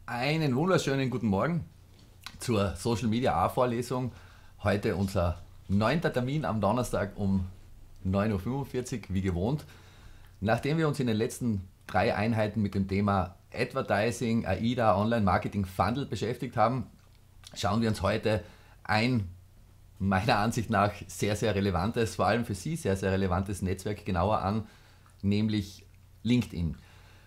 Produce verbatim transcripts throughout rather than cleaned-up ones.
Einen wunderschönen guten Morgen zur Social Media A-Vorlesung. Heute unser neunter Termin am Donnerstag um neun Uhr fünfundvierzig, wie gewohnt. Nachdem wir uns in den letzten drei Einheiten mit dem Thema Advertising, A I D A, Online Marketing, Funnel beschäftigt haben, schauen wir uns heute ein meiner Ansicht nach sehr, sehr relevantes, vor allem für Sie sehr, sehr relevantes Netzwerk genauer an, nämlich LinkedIn.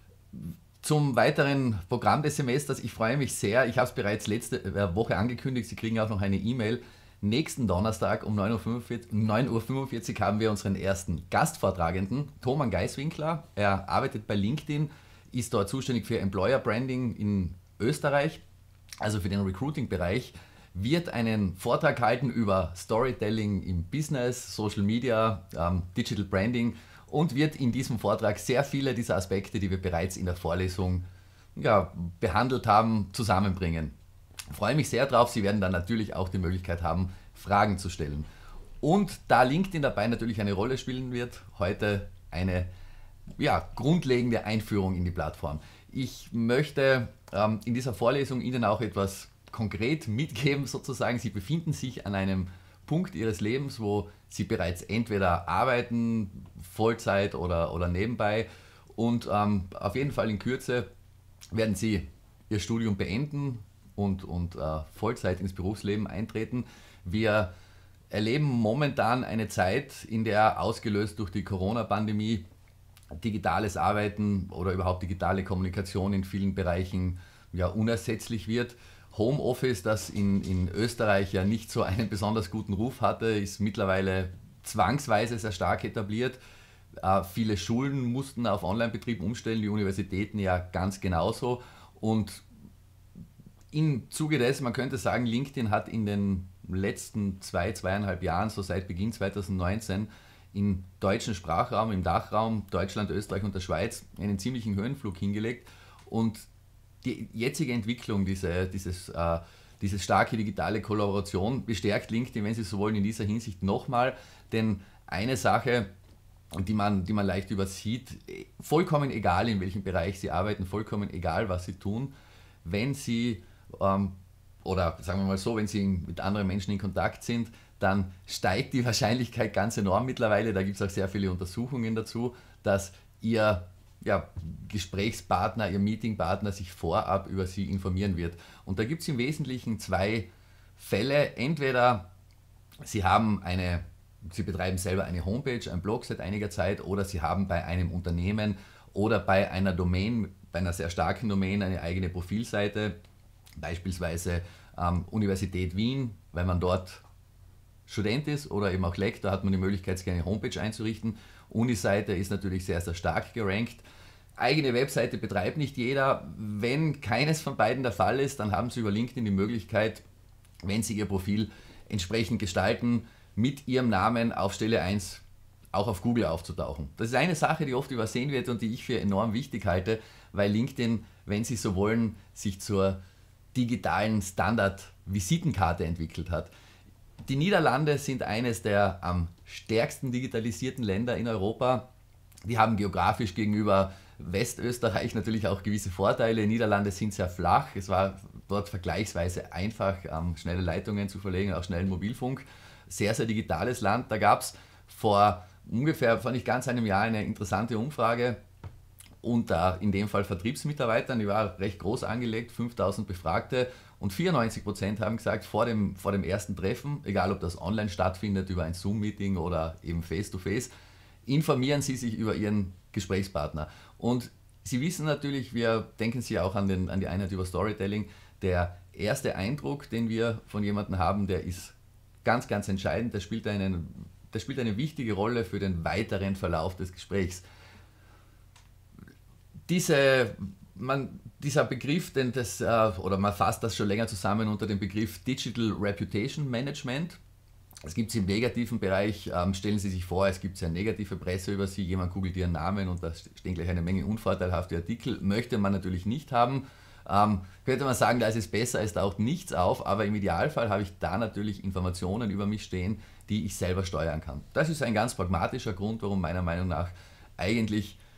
Zum weiteren Programm des Semesters, ich freue mich sehr, ich habe es bereits letzte Woche angekündigt, Sie kriegen auch noch eine E-Mail. Nächsten Donnerstag um neun Uhr fünfundvierzig haben wir unseren ersten Gastvortragenden, Thomann Geiswinkler. Er arbeitet bei LinkedIn, ist dort zuständig für Employer Branding in Österreich, also für den Recruiting-Bereich, wird einen Vortrag halten über Storytelling im Business, Social Media, ähm, Digital Branding und wird in diesem Vortrag sehr viele dieser Aspekte, die wir bereits in der Vorlesung ja, behandelt haben, zusammenbringen. Ich freue mich sehr drauf. Sie werden dann natürlich auch die Möglichkeit haben, Fragen zu stellen. Und da LinkedIn dabei natürlich eine Rolle spielen wird, heute eine ja, grundlegende Einführung in die Plattform. Ich möchte ähm, in dieser Vorlesung Ihnen auch etwas konkret mitgeben, sozusagen. Sie befinden sich an einem Punkt Ihres Lebens, wo Sie bereits entweder arbeiten, Vollzeit oder, oder nebenbei, und ähm, auf jeden Fall in Kürze werden Sie Ihr Studium beenden und, und äh, Vollzeit ins Berufsleben eintreten. Wir erleben momentan eine Zeit, in der ausgelöst durch die Corona-Pandemie digitales Arbeiten oder überhaupt digitale Kommunikation in vielen Bereichen ja, unersetzlich wird. Homeoffice, das in, in Österreich ja nicht so einen besonders guten Ruf hatte, ist mittlerweile zwangsweise sehr stark etabliert. Äh, viele Schulen mussten auf Online-Betrieb umstellen, die Universitäten ja ganz genauso. Und im Zuge dessen, man könnte sagen, LinkedIn hat in den letzten zwei, zweieinhalb Jahren, so seit Beginn zweitausendneunzehn, im deutschen Sprachraum, im Dachraum, Deutschland, Österreich und der Schweiz einen ziemlichen Höhenflug hingelegt. Und die jetzige Entwicklung, diese, dieses, äh, diese starke digitale Kollaboration bestärkt LinkedIn, wenn Sie so wollen, in dieser Hinsicht nochmal. Denn eine Sache, die man, die man leicht übersieht, vollkommen egal in welchem Bereich Sie arbeiten, vollkommen egal was Sie tun, wenn Sie, ähm, oder sagen wir mal so, wenn Sie mit anderen Menschen in Kontakt sind, dann steigt die Wahrscheinlichkeit ganz enorm mittlerweile, da gibt es auch sehr viele Untersuchungen dazu, dass Ihr ja, Gesprächspartner, Ihr Meetingpartner sich vorab über Sie informieren wird. Und da gibt es im Wesentlichen zwei Fälle. Entweder Sie haben eine, Sie betreiben selber eine Homepage, ein Blog seit einiger Zeit, oder Sie haben bei einem Unternehmen oder bei einer Domain, bei einer sehr starken Domain, eine eigene Profilseite, beispielsweise ähm, Universität Wien, weil man dort Student ist oder eben auch Lektor, hat man die Möglichkeit, sich eine Homepage einzurichten. Uniseite ist natürlich sehr, sehr stark gerankt. Eigene Webseite betreibt nicht jeder. Wenn keines von beiden der Fall ist, dann haben Sie über LinkedIn die Möglichkeit, wenn Sie Ihr Profil entsprechend gestalten, mit Ihrem Namen auf Stelle eins auch auf Google aufzutauchen. Das ist eine Sache, die oft übersehen wird und die ich für enorm wichtig halte, weil LinkedIn, wenn Sie so wollen, sich zur digitalen Standard-Visitenkarte entwickelt hat. Die Niederlande sind eines der am stärksten digitalisierten Länder in Europa. Die haben geografisch gegenüber Westösterreich natürlich auch gewisse Vorteile. Die Niederlande sind sehr flach. Es war dort vergleichsweise einfach, ähm, schnelle Leitungen zu verlegen, auch schnellen Mobilfunk. Sehr, sehr digitales Land. Da gab es vor ungefähr, vor nicht ganz einem Jahr, eine interessante Umfrage unter, in dem Fall Vertriebsmitarbeitern, die war recht groß angelegt, fünftausend Befragte, und vierundneunzig Prozent haben gesagt, vor dem, vor dem ersten Treffen, egal ob das online stattfindet, über ein Zoom-Meeting oder eben Face-to-Face, informieren Sie sich über Ihren Gesprächspartner. Und Sie wissen natürlich, wir denken Sie auch an, den, an die Einheit über Storytelling, der erste Eindruck, den wir von jemandem haben, der ist ganz, ganz entscheidend, der spielt, einen, der spielt eine wichtige Rolle für den weiteren Verlauf des Gesprächs. Diese, man, dieser Begriff, den das, äh, oder man fasst das schon länger zusammen unter dem Begriff Digital Reputation Management. Es gibt es im negativen Bereich, ähm, stellen Sie sich vor, es gibt sehr negative Presse über Sie, jemand googelt Ihren Namen und da stehen gleich eine Menge unvorteilhafte Artikel, möchte man natürlich nicht haben. Ähm, könnte man sagen, da ist es besser, es taucht nichts auf, aber im Idealfall habe ich da natürlich Informationen über mich stehen, die ich selber steuern kann. Das ist ein ganz pragmatischer Grund, warum meiner Meinung nach eigentlich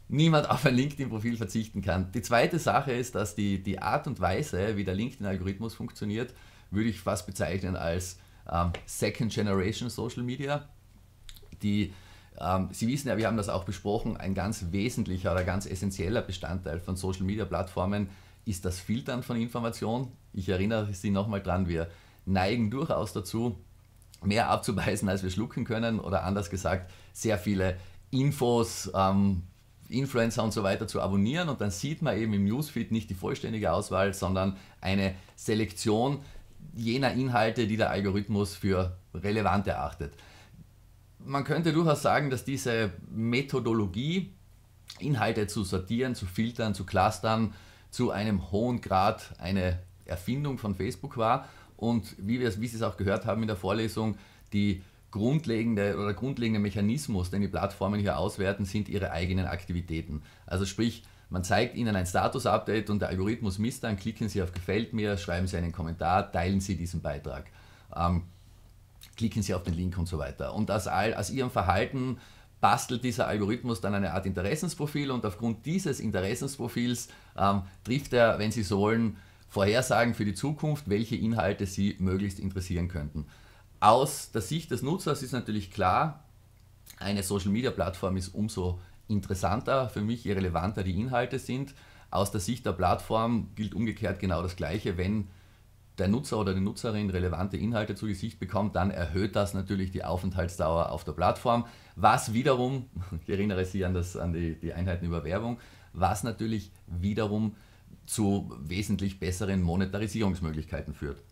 niemand auf ein LinkedIn-Profil verzichten kann. Die zweite Sache ist, dass die, die Art und Weise, wie der LinkedIn-Algorithmus funktioniert, würde ich fast bezeichnen als ähm, Second Generation Social Media. Die, ähm, Sie wissen ja, wir haben das auch besprochen, ein ganz wesentlicher oder ganz essentieller Bestandteil von Social Media Plattformen ist das Filtern von Informationen. Ich erinnere Sie nochmal dran, wir neigen durchaus dazu, mehr abzubeißen, als wir schlucken können, oder anders gesagt, sehr viele Infos, ähm, Influencer und so weiter zu abonnieren, und dann sieht man eben im Newsfeed nicht die vollständige Auswahl, sondern eine Selektion jener Inhalte, die der Algorithmus für relevant erachtet. Man könnte durchaus sagen, dass diese Methodologie, Inhalte zu sortieren, zu filtern, zu clustern, zu einem hohen Grad eine Erfindung von Facebook war, und wie, wir, wie Sie es auch gehört haben in der Vorlesung, die grundlegende oder grundlegende Mechanismus, den die Plattformen hier auswerten, sind ihre eigenen Aktivitäten. Also sprich, man zeigt Ihnen ein Status-Update und der Algorithmus misst dann, klicken Sie auf Gefällt mir, schreiben Sie einen Kommentar, teilen Sie diesen Beitrag, ähm, klicken Sie auf den Link und so weiter. Und aus, all, aus Ihrem Verhalten bastelt dieser Algorithmus dann eine Art Interessensprofil, und aufgrund dieses Interessensprofils ähm, trifft er, wenn Sie so wollen, Vorhersagen für die Zukunft, welche Inhalte Sie möglichst interessieren könnten. Aus der Sicht des Nutzers ist natürlich klar, eine Social-Media-Plattform ist umso interessanter für mich, je relevanter die Inhalte sind. Aus der Sicht der Plattform gilt umgekehrt genau das Gleiche. Wenn der Nutzer oder die Nutzerin relevante Inhalte zu Gesicht bekommt, dann erhöht das natürlich die Aufenthaltsdauer auf der Plattform, was wiederum, ich erinnere Sie an, das, an die, die Einheiten über Werbung, was natürlich wiederum zu wesentlich besseren Monetarisierungsmöglichkeiten führt.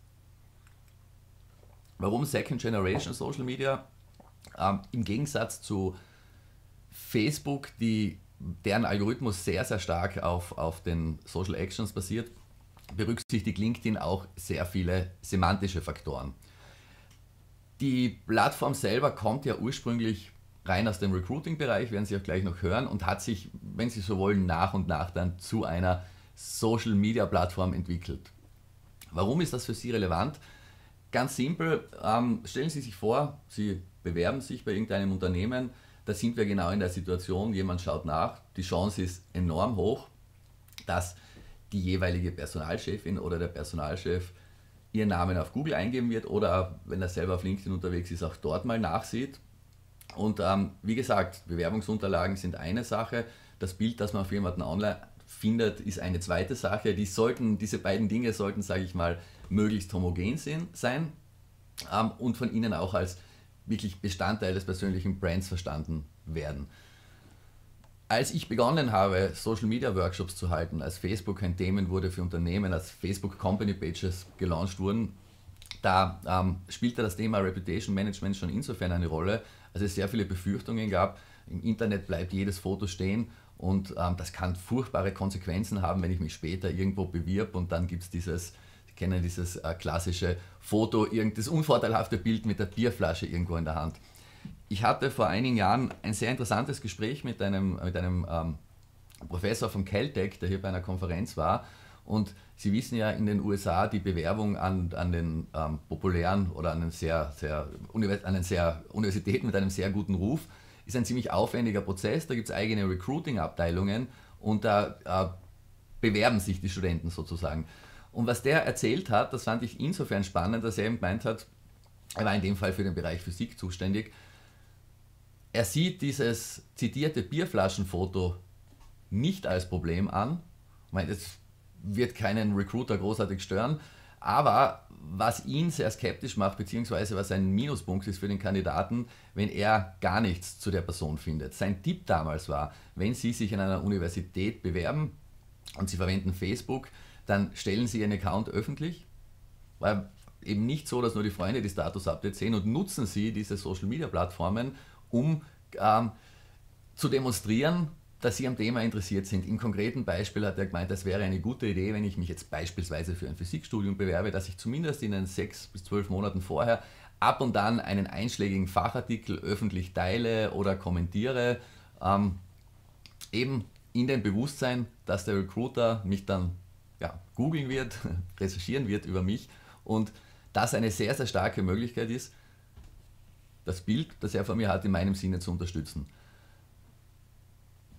Warum Second Generation Social Media? Ähm, Im Gegensatz zu Facebook, die, deren Algorithmus sehr, sehr stark auf, auf den Social Actions basiert, berücksichtigt LinkedIn auch sehr viele semantische Faktoren. Die Plattform selber kommt ja ursprünglich rein aus dem Recruiting-Bereich, werden Sie auch gleich noch hören, und hat sich, wenn Sie so wollen, nach und nach dann zu einer Social-Media-Plattform entwickelt. Warum ist das für Sie relevant? Ganz simpel, ähm, stellen Sie sich vor, Sie bewerben sich bei irgendeinem Unternehmen, da sind wir genau in der Situation, jemand schaut nach, die Chance ist enorm hoch, dass die jeweilige Personalchefin oder der Personalchef ihren Namen auf Google eingeben wird, oder wenn er selber auf LinkedIn unterwegs ist, auch dort mal nachsieht. Und ähm, wie gesagt, Bewerbungsunterlagen sind eine Sache, das Bild, das man auf jemanden online findet, ist eine zweite Sache. Die sollten, diese beiden Dinge sollten, sage ich mal, möglichst homogen sein ähm, und von Ihnen auch als wirklich Bestandteil des persönlichen Brands verstanden werden. Als ich begonnen habe, Social Media Workshops zu halten, als Facebook ein Thema wurde für Unternehmen, als Facebook Company Pages gelauncht wurden, da ähm, spielte das Thema Reputation Management schon insofern eine Rolle, als es sehr viele Befürchtungen gab, im Internet bleibt jedes Foto stehen, und ähm, das kann furchtbare Konsequenzen haben, wenn ich mich später irgendwo bewirb und dann gibt es dieses, Sie kennen dieses äh, klassische Foto, das unvorteilhafte Bild mit der Bierflasche irgendwo in der Hand. Ich hatte vor einigen Jahren ein sehr interessantes Gespräch mit einem, mit einem ähm, Professor von Caltech, der hier bei einer Konferenz war, und Sie wissen ja, in den U S A die Bewerbung an, an den ähm, populären oder an den, sehr, sehr, an den sehr Universitäten mit einem sehr guten Ruf ist ein ziemlich aufwendiger Prozess, da gibt es eigene Recruiting-Abteilungen und da äh, bewerben sich die Studenten sozusagen. Und was der erzählt hat, das fand ich insofern spannend, dass er eben gemeint hat, er war in dem Fall für den Bereich Physik zuständig, er sieht dieses zitierte Bierflaschenfoto nicht als Problem an, ich meine, das wird keinen Recruiter großartig stören, aber was ihn sehr skeptisch macht, beziehungsweise was ein Minuspunkt ist für den Kandidaten, wenn er gar nichts zu der Person findet. Sein Tipp damals war, wenn Sie sich an einer Universität bewerben und Sie verwenden Facebook, dann stellen Sie Ihren Account öffentlich, weil eben nicht so, dass nur die Freunde die Status-Updates sehen, und nutzen Sie diese Social-Media-Plattformen, um ähm, zu demonstrieren, dass Sie am Thema interessiert sind. Im konkreten Beispiel hat er gemeint, das wäre eine gute Idee, wenn ich mich jetzt beispielsweise für ein Physikstudium bewerbe, dass ich zumindest in den sechs bis zwölf Monaten vorher ab und an einen einschlägigen Fachartikel öffentlich teile oder kommentiere, ähm, eben in dem Bewusstsein, dass der Recruiter mich dann ja, googeln wird, recherchieren wird über mich, und das eine sehr, sehr starke Möglichkeit ist, das Bild, das er von mir hat, in meinem Sinne zu unterstützen.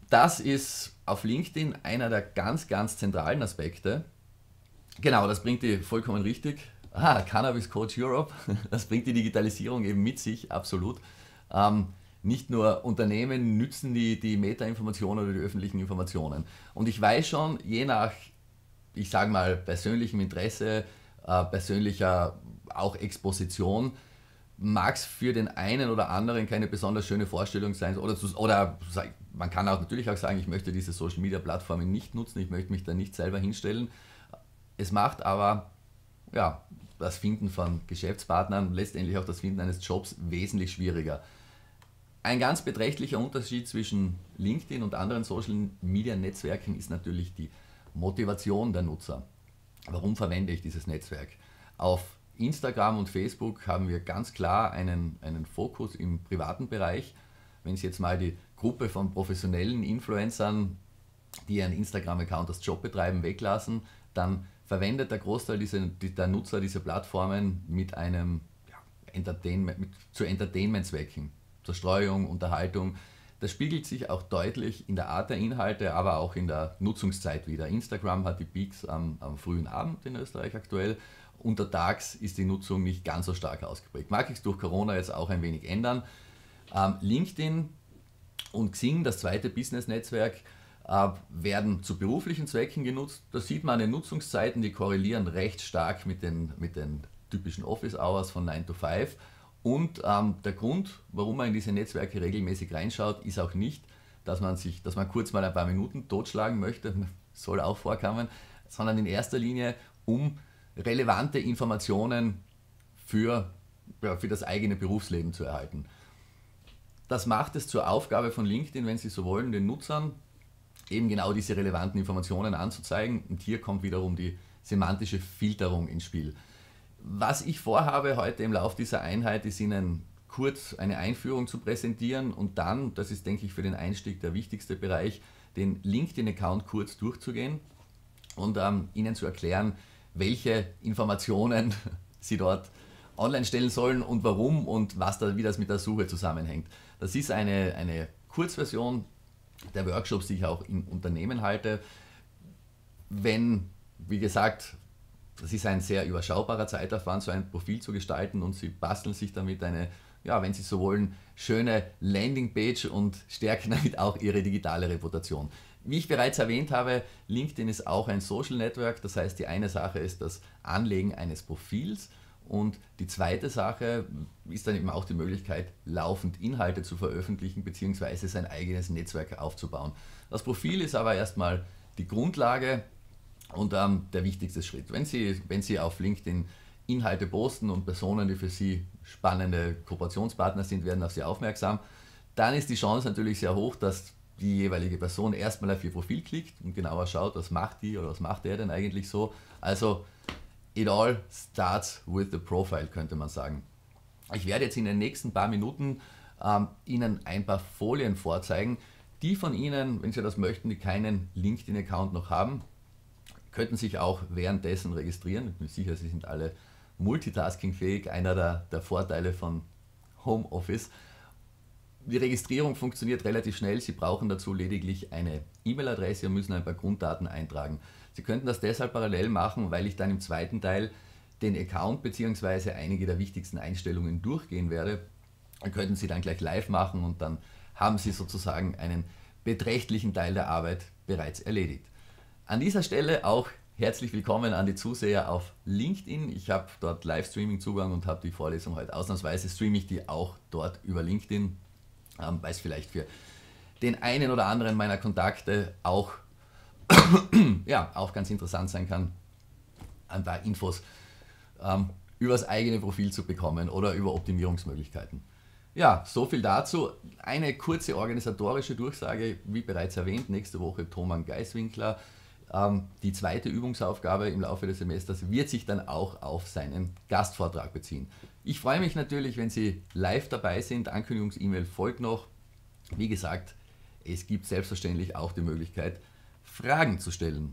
Das ist auf LinkedIn einer der ganz, ganz zentralen Aspekte. Genau, das bringt die vollkommen richtig. Ah, Cannabis Coach Europe, das bringt die Digitalisierung eben mit sich, absolut. Ähm, nicht nur Unternehmen nützen die, die Meta-Informationen oder die öffentlichen Informationen. Und ich weiß schon, je nach, ich sage mal, persönlichem Interesse, äh, persönlicher auch Exposition, mag es für den einen oder anderen keine besonders schöne Vorstellung sein. Oder, zu, oder man kann auch natürlich auch sagen, ich möchte diese Social Media Plattformen nicht nutzen, ich möchte mich da nicht selber hinstellen. Es macht aber ja, das Finden von Geschäftspartnern, letztendlich auch das Finden eines Jobs wesentlich schwieriger. Ein ganz beträchtlicher Unterschied zwischen LinkedIn und anderen Social Media Netzwerken ist natürlich die Motivation der Nutzer. Warum verwende ich dieses Netzwerk? Auf Instagram und Facebook haben wir ganz klar einen, einen Fokus im privaten Bereich. Wenn Sie jetzt mal die Gruppe von professionellen Influencern, die einen Instagram-Account als Job betreiben, weglassen, dann verwendet der Großteil dieser, der Nutzer diese Plattformen mit einem ja, Entertainment, mit, zu Entertainment-Zwecken, zur Streuung, Unterhaltung. Das spiegelt sich auch deutlich in der Art der Inhalte, aber auch in der Nutzungszeit wieder. Instagram hat die Peaks am, am frühen Abend in Österreich aktuell. Untertags ist die Nutzung nicht ganz so stark ausgeprägt. Mag sich durch Corona jetzt auch ein wenig ändern. Ähm, LinkedIn und Xing, das zweite Business-Netzwerk, äh, werden zu beruflichen Zwecken genutzt. Da sieht man an den Nutzungszeiten, die korrelieren recht stark mit den, mit den typischen Office-Hours von nine to five. Und ähm, der Grund, warum man in diese Netzwerke regelmäßig reinschaut, ist auch nicht, dass man, sich, dass man kurz mal ein paar Minuten totschlagen möchte, soll auch vorkommen, sondern in erster Linie, um relevante Informationen für, ja, für das eigene Berufsleben zu erhalten. Das macht es zur Aufgabe von LinkedIn, wenn Sie so wollen, den Nutzern eben genau diese relevanten Informationen anzuzeigen. Und hier kommt wiederum die semantische Filterung ins Spiel. Was ich vorhabe heute im Laufe dieser Einheit, ist Ihnen kurz eine Einführung zu präsentieren und dann, das ist denke ich für den Einstieg der wichtigste Bereich, den LinkedIn-Account kurz durchzugehen und ähm, Ihnen zu erklären, welche Informationen Sie dort online stellen sollen und warum und was da, wie das mit der Suche zusammenhängt. Das ist eine, eine Kurzversion der Workshops, die ich auch in Unternehmen halte. Wenn, wie gesagt, das ist ein sehr überschaubarer Zeitaufwand, so ein Profil zu gestalten und Sie basteln sich damit eine, ja, wenn Sie so wollen, schöne Landingpage und stärken damit auch Ihre digitale Reputation. Wie ich bereits erwähnt habe, LinkedIn ist auch ein Social Network, das heißt, die eine Sache ist das Anlegen eines Profils und die zweite Sache ist dann eben auch die Möglichkeit, laufend Inhalte zu veröffentlichen bzw. sein eigenes Netzwerk aufzubauen. Das Profil ist aber erstmal die Grundlage und ähm, der wichtigste Schritt. Wenn Sie, wenn Sie auf LinkedIn Inhalte posten und Personen, die für Sie spannende Kooperationspartner sind, werden auf Sie aufmerksam, dann ist die Chance natürlich sehr hoch, dass die jeweilige Person erstmal auf ihr Profil klickt und genauer schaut, was macht die oder was macht der denn eigentlich so. Also it all starts with the profile, könnte man sagen. Ich werde jetzt in den nächsten paar Minuten ähm, Ihnen ein paar Folien vorzeigen. Die von Ihnen, wenn Sie das möchten, die keinen LinkedIn-Account noch haben, könnten sich auch währenddessen registrieren. Ich bin sicher, Sie sind alle multitaskingfähig, einer der, der Vorteile von Homeoffice. Die Registrierung funktioniert relativ schnell. Sie brauchen dazu lediglich eine E-Mail-Adresse und müssen ein paar Grunddaten eintragen. Sie könnten das deshalb parallel machen, weil ich dann im zweiten Teil den Account bzw. einige der wichtigsten Einstellungen durchgehen werde. Dann könnten Sie dann gleich live machen und dann haben Sie sozusagen einen beträchtlichen Teil der Arbeit bereits erledigt. An dieser Stelle auch herzlich willkommen an die Zuseher auf LinkedIn. Ich habe dort Livestreaming-Zugang und habe die Vorlesung heute ausnahmsweise, streame ich die auch dort über LinkedIn. Ähm, weil es vielleicht für den einen oder anderen meiner Kontakte auch, ja, auch ganz interessant sein kann, ein paar Infos ähm, über das eigene Profil zu bekommen oder über Optimierungsmöglichkeiten. Ja, so viel dazu. Eine kurze organisatorische Durchsage, wie bereits erwähnt, nächste Woche Thomann Geiswinkler. Ähm, die zweite Übungsaufgabe im Laufe des Semesters wird sich dann auch auf seinen Gastvortrag beziehen. Ich freue mich natürlich, wenn Sie live dabei sind. Ankündigungs-E-Mail folgt noch. Wie gesagt, es gibt selbstverständlich auch die Möglichkeit, Fragen zu stellen.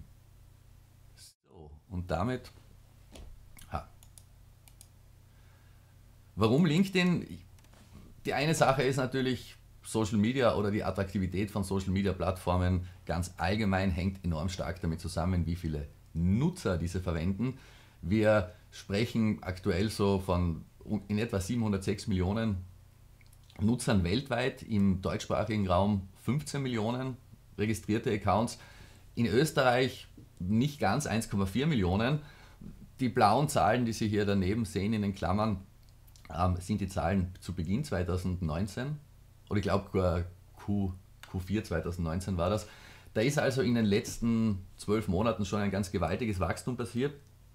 So, und damit, ha. Warum LinkedIn? Die eine Sache ist natürlich, Social Media oder die Attraktivität von Social Media Plattformen ganz allgemein hängt enorm stark damit zusammen, wie viele Nutzer diese verwenden. Wir sprechen aktuell so von in etwa siebenhundertsechs Millionen Nutzern weltweit, im deutschsprachigen Raum fünfzehn Millionen registrierte Accounts, in Österreich nicht ganz eins Komma vier Millionen. Die blauen Zahlen, die Sie hier daneben sehen in den Klammern, ähm, sind die Zahlen zu Beginn zweitausendneunzehn, oder ich glaube Q, Q4 zweitausendneunzehn war das. Da ist also in den letzten zwölf Monaten schon ein ganz gewaltiges Wachstum passiert.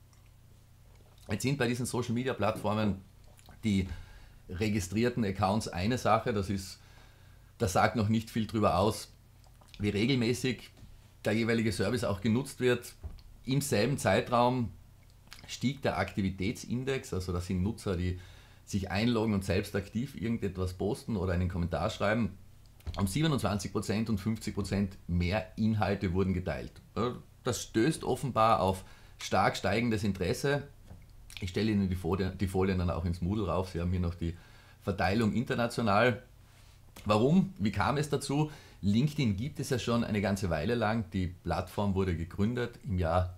Jetzt sind bei diesen Social Media Plattformen die registrierten Accounts eine Sache, das ist, das sagt noch nicht viel darüber aus, wie regelmäßig der jeweilige Service auch genutzt wird. Im selben Zeitraum stieg der Aktivitätsindex, also das sind Nutzer, die sich einloggen und selbst aktiv irgendetwas posten oder einen Kommentar schreiben, um siebenundzwanzig Prozent und fünfzig Prozent mehr Inhalte wurden geteilt. Das stößt offenbar auf stark steigendes Interesse. Ich stelle Ihnen die Folien, die Folien dann auch ins Moodle rauf. Sie haben hier noch die Verteilung international. Warum? Wie kam es dazu? LinkedIn gibt es ja schon eine ganze Weile lang. Die Plattform wurde gegründet im Jahr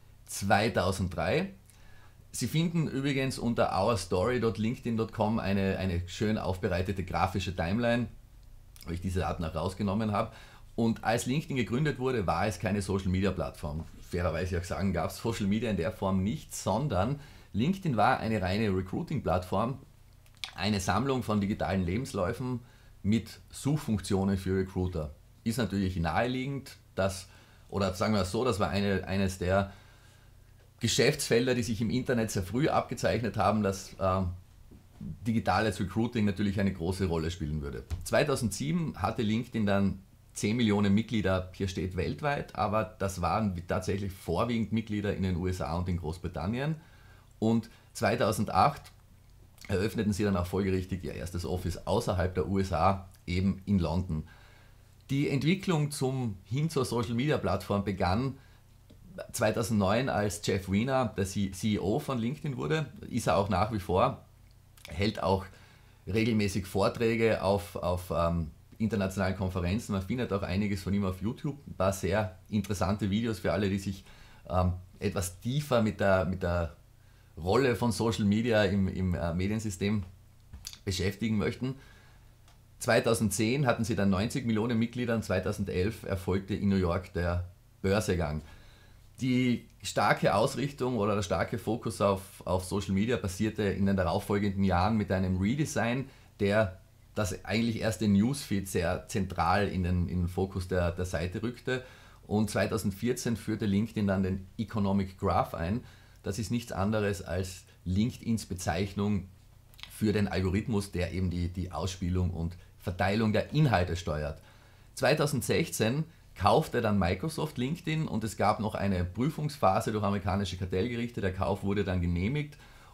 zweitausenddrei. Sie finden übrigens unter ourstory punkt linkedin punkt com eine, eine schön aufbereitete grafische Timeline, wo ich diese Daten auch rausgenommen habe. Und als LinkedIn gegründet wurde, war es keine Social Media Plattform. Fairerweise auch sagen, gab es Social Media in der Form nicht, sondern LinkedIn war eine reine Recruiting-Plattform, eine Sammlung von digitalen Lebensläufen mit Suchfunktionen für Recruiter. Ist natürlich naheliegend, dass, oder sagen wir es so, das war eine, eines der Geschäftsfelder, die sich im Internet sehr früh abgezeichnet haben, dass äh, digitales Recruiting natürlich eine große Rolle spielen würde. zweitausendsieben hatte LinkedIn dann zehn Millionen Mitglieder, hier steht weltweit, aber das waren tatsächlich vorwiegend Mitglieder in den U S A und in Großbritannien. Und zweitausendacht eröffneten sie dann auch folgerichtig ihr erstes Office außerhalb der U S A, eben in London. Die Entwicklung zum, hin zur Social Media Plattform begann zweitausendneun, als Jeff Weiner der C E O von LinkedIn wurde, ist er auch nach wie vor, hält auch regelmäßig Vorträge auf, auf ähm, internationalen Konferenzen, man findet auch einiges von ihm auf YouTube, ein paar sehr interessante Videos für alle, die sich ähm, etwas tiefer mit der, mit der Rolle von Social Media im, im äh, Mediensystem beschäftigen möchten. zweitausendzehn hatten sie dann neunzig Millionen Mitglieder und zweitausendelf erfolgte in New York der Börsegang. Die starke Ausrichtung oder der starke Fokus auf, auf Social Media passierte in den darauffolgenden Jahren mit einem Redesign, der das eigentlich erst den Newsfeed sehr zentral in den, in den Fokus der, der Seite rückte. Und zweitausendvierzehn führte LinkedIn dann den Economic Graph ein. Das ist nichts anderes als LinkedIns Bezeichnung für den Algorithmus, der eben die, die Ausspielung und Verteilung der Inhalte steuert. zweitausendsechzehn kaufte dann Microsoft LinkedIn und es gab noch eine Prüfungsphase durch amerikanische Kartellgerichte. Der Kauf wurde dann genehmigt.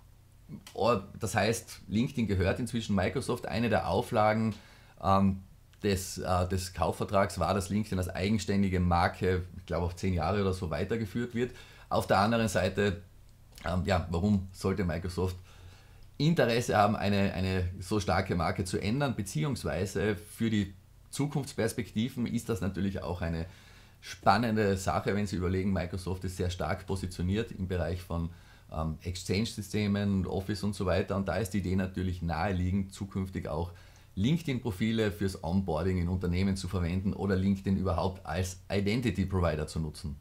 Das heißt, LinkedIn gehört inzwischen Microsoft. Eine der Auflagen ähm, des, äh, des Kaufvertrags war, dass LinkedIn als eigenständige Marke, ich glaube auf zehn Jahre oder so, weitergeführt wird. Auf der anderen Seite, ähm, ja, warum sollte Microsoft Interesse haben, eine, eine so starke Marke zu ändern, beziehungsweise für die Zukunftsperspektiven ist das natürlich auch eine spannende Sache, wenn Sie überlegen, Microsoft ist sehr stark positioniert im Bereich von ähm, Exchange-Systemen, Office und so weiter, und da ist die Idee natürlich naheliegend, zukünftig auch LinkedIn-Profile fürs Onboarding in Unternehmen zu verwenden oder LinkedIn überhaupt als Identity-Provider zu nutzen.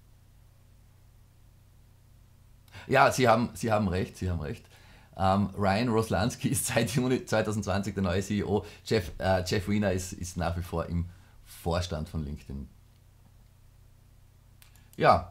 Ja, Sie haben, Sie haben recht, Sie haben recht. Ähm, Ryan Roslansky ist seit Juni zweitausendzwanzig der neue C E O. Jeff, äh, Jeff Weiner ist, ist nach wie vor im Vorstand von LinkedIn. Ja,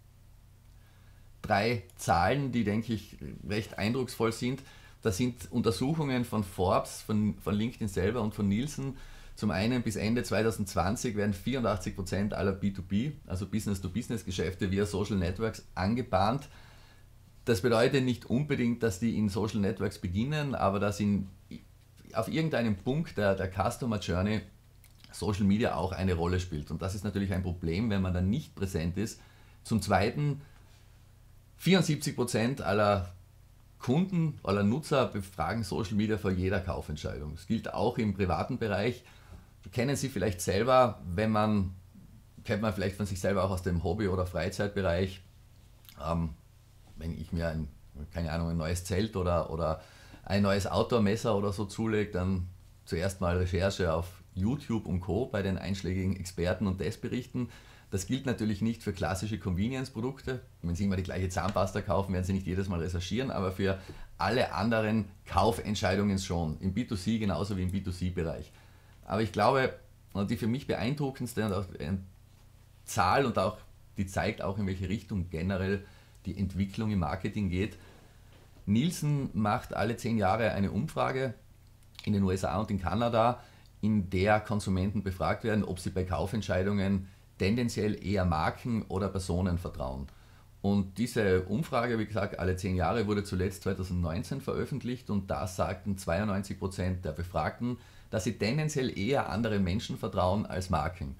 drei Zahlen, die, denke ich, recht eindrucksvoll sind. Das sind Untersuchungen von Forbes, von, von LinkedIn selber und von Nielsen. Zum einen bis Ende zweitausendzwanzig werden vierundachtzig Prozent aller B zwei B, also Business-to-Business-Geschäfte via Social Networks angebahnt. Das bedeutet nicht unbedingt, dass die in Social Networks beginnen, aber dass in, auf irgendeinem Punkt der, der Customer Journey Social Media auch eine Rolle spielt. Und das ist natürlich ein Problem, wenn man dann nicht präsent ist. Zum Zweiten, vierundsiebzig Prozent aller Kunden oder Nutzer befragen Social Media vor jeder Kaufentscheidung. Das gilt auch im privaten Bereich. Kennen Sie vielleicht selber, wenn man, kennt man vielleicht von sich selber auch aus dem Hobby- oder Freizeitbereich, ähm, wenn ich mir ein, keine Ahnung, ein neues Zelt oder, oder ein neues Outdoor-Messer oder so zulege, dann zuerst mal Recherche auf YouTube und Co. bei den einschlägigen Experten und Testberichten. Das gilt natürlich nicht für klassische Convenience-Produkte. Wenn Sie immer die gleiche Zahnpasta kaufen, werden Sie nicht jedes Mal recherchieren, aber für alle anderen Kaufentscheidungen schon, im B zwei C genauso wie im B zwei C-Bereich. Aber ich glaube, die für mich beeindruckendste und auch eine Zahl und auch die zeigt auch, in welche Richtung generell die Entwicklung im Marketing geht. Nielsen macht alle zehn Jahre eine Umfrage in den U S A und in Kanada, in der Konsumenten befragt werden, ob sie bei Kaufentscheidungen tendenziell eher Marken oder Personen vertrauen. Und diese Umfrage, wie gesagt, alle zehn Jahre wurde zuletzt zweitausendneunzehn veröffentlicht und da sagten zweiundneunzig Prozent der Befragten, dass sie tendenziell eher anderen Menschen vertrauen als Marken.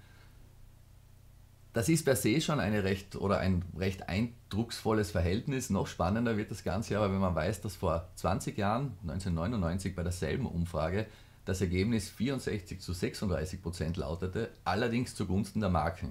Das ist per se schon eine recht, oder ein recht eindrucksvolles Verhältnis. Noch spannender wird das Ganze aber, wenn man weiß, dass vor zwanzig Jahren, neunzehnhundertneunundneunzig, bei derselben Umfrage das Ergebnis vierundsechzig zu sechsunddreißig Prozent lautete, allerdings zugunsten der Marken.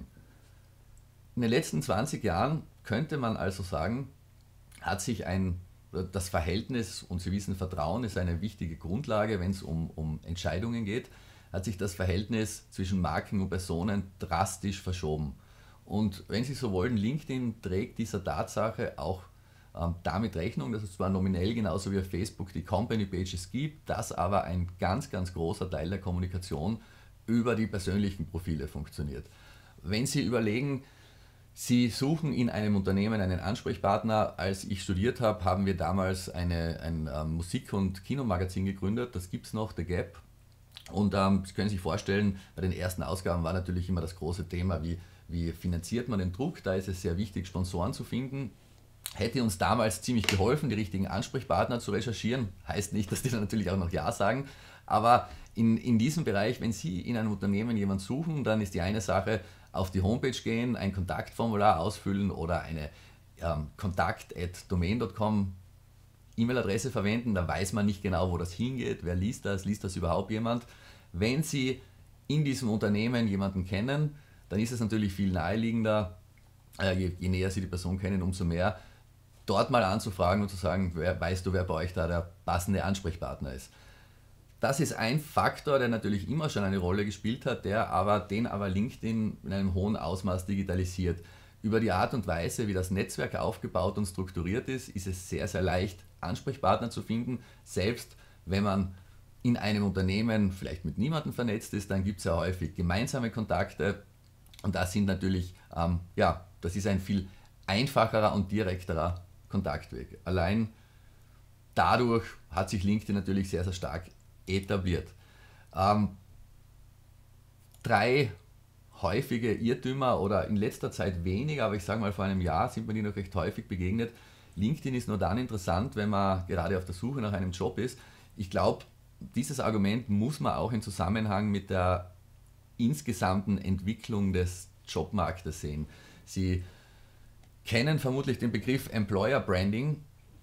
In den letzten zwanzig Jahren könnte man also sagen, hat sich ein, das Verhältnis, und Sie wissen, Vertrauen ist eine wichtige Grundlage, wenn es um, um Entscheidungen geht, hat sich das Verhältnis zwischen Marken und Personen drastisch verschoben. Und wenn Sie so wollen, LinkedIn trägt dieser Tatsache auch ähm, damit Rechnung, dass es zwar nominell genauso wie auf Facebook die Company Pages gibt, dass aber ein ganz, ganz großer Teil der Kommunikation über die persönlichen Profile funktioniert. Wenn Sie überlegen, Sie suchen in einem Unternehmen einen Ansprechpartner. Als ich studiert habe, haben wir damals eine, ein ähm, Musik- und Kinomagazin gegründet, das gibt es noch, The Gap. Und ähm, Sie können sich vorstellen, bei den ersten Ausgaben war natürlich immer das große Thema, wie, wie finanziert man den Druck. Da ist es sehr wichtig, Sponsoren zu finden. Hätte uns damals ziemlich geholfen, die richtigen Ansprechpartner zu recherchieren. Heißt nicht, dass die dann natürlich auch noch Ja sagen. Aber in, in diesem Bereich, wenn Sie in einem Unternehmen jemanden suchen, dann ist die eine Sache, auf die Homepage gehen, ein Kontaktformular ausfüllen oder eine ähm, kontakt at domain punkt com E-Mail-Adresse verwenden, da weiß man nicht genau, wo das hingeht, wer liest das, liest das überhaupt jemand. Wenn Sie in diesem Unternehmen jemanden kennen, dann ist es natürlich viel naheliegender, äh, je, je näher Sie die Person kennen, umso mehr, dort mal anzufragen und zu sagen, wer, weißt du, wer bei euch da der passende Ansprechpartner ist. Das ist ein Faktor, der natürlich immer schon eine Rolle gespielt hat, der aber, den aber LinkedIn in einem hohen Ausmaß digitalisiert. Über die Art und Weise, wie das Netzwerk aufgebaut und strukturiert ist, ist es sehr, sehr leicht, Ansprechpartner zu finden. Selbst wenn man in einem Unternehmen vielleicht mit niemandem vernetzt ist, dann gibt es ja häufig gemeinsame Kontakte und das sind natürlich, ähm, ja, das ist ein viel einfacherer und direkterer Kontaktweg. Allein dadurch hat sich LinkedIn natürlich sehr, sehr stark etabliert. Ähm, drei häufige Irrtümer oder in letzter Zeit weniger, aber ich sage mal vor einem Jahr sind mir die noch recht häufig begegnet. LinkedIn ist nur dann interessant, wenn man gerade auf der Suche nach einem Job ist. Ich glaube, dieses Argument muss man auch im Zusammenhang mit der insgesamten Entwicklung des Jobmarktes sehen. Sie kennen vermutlich den Begriff Employer Branding.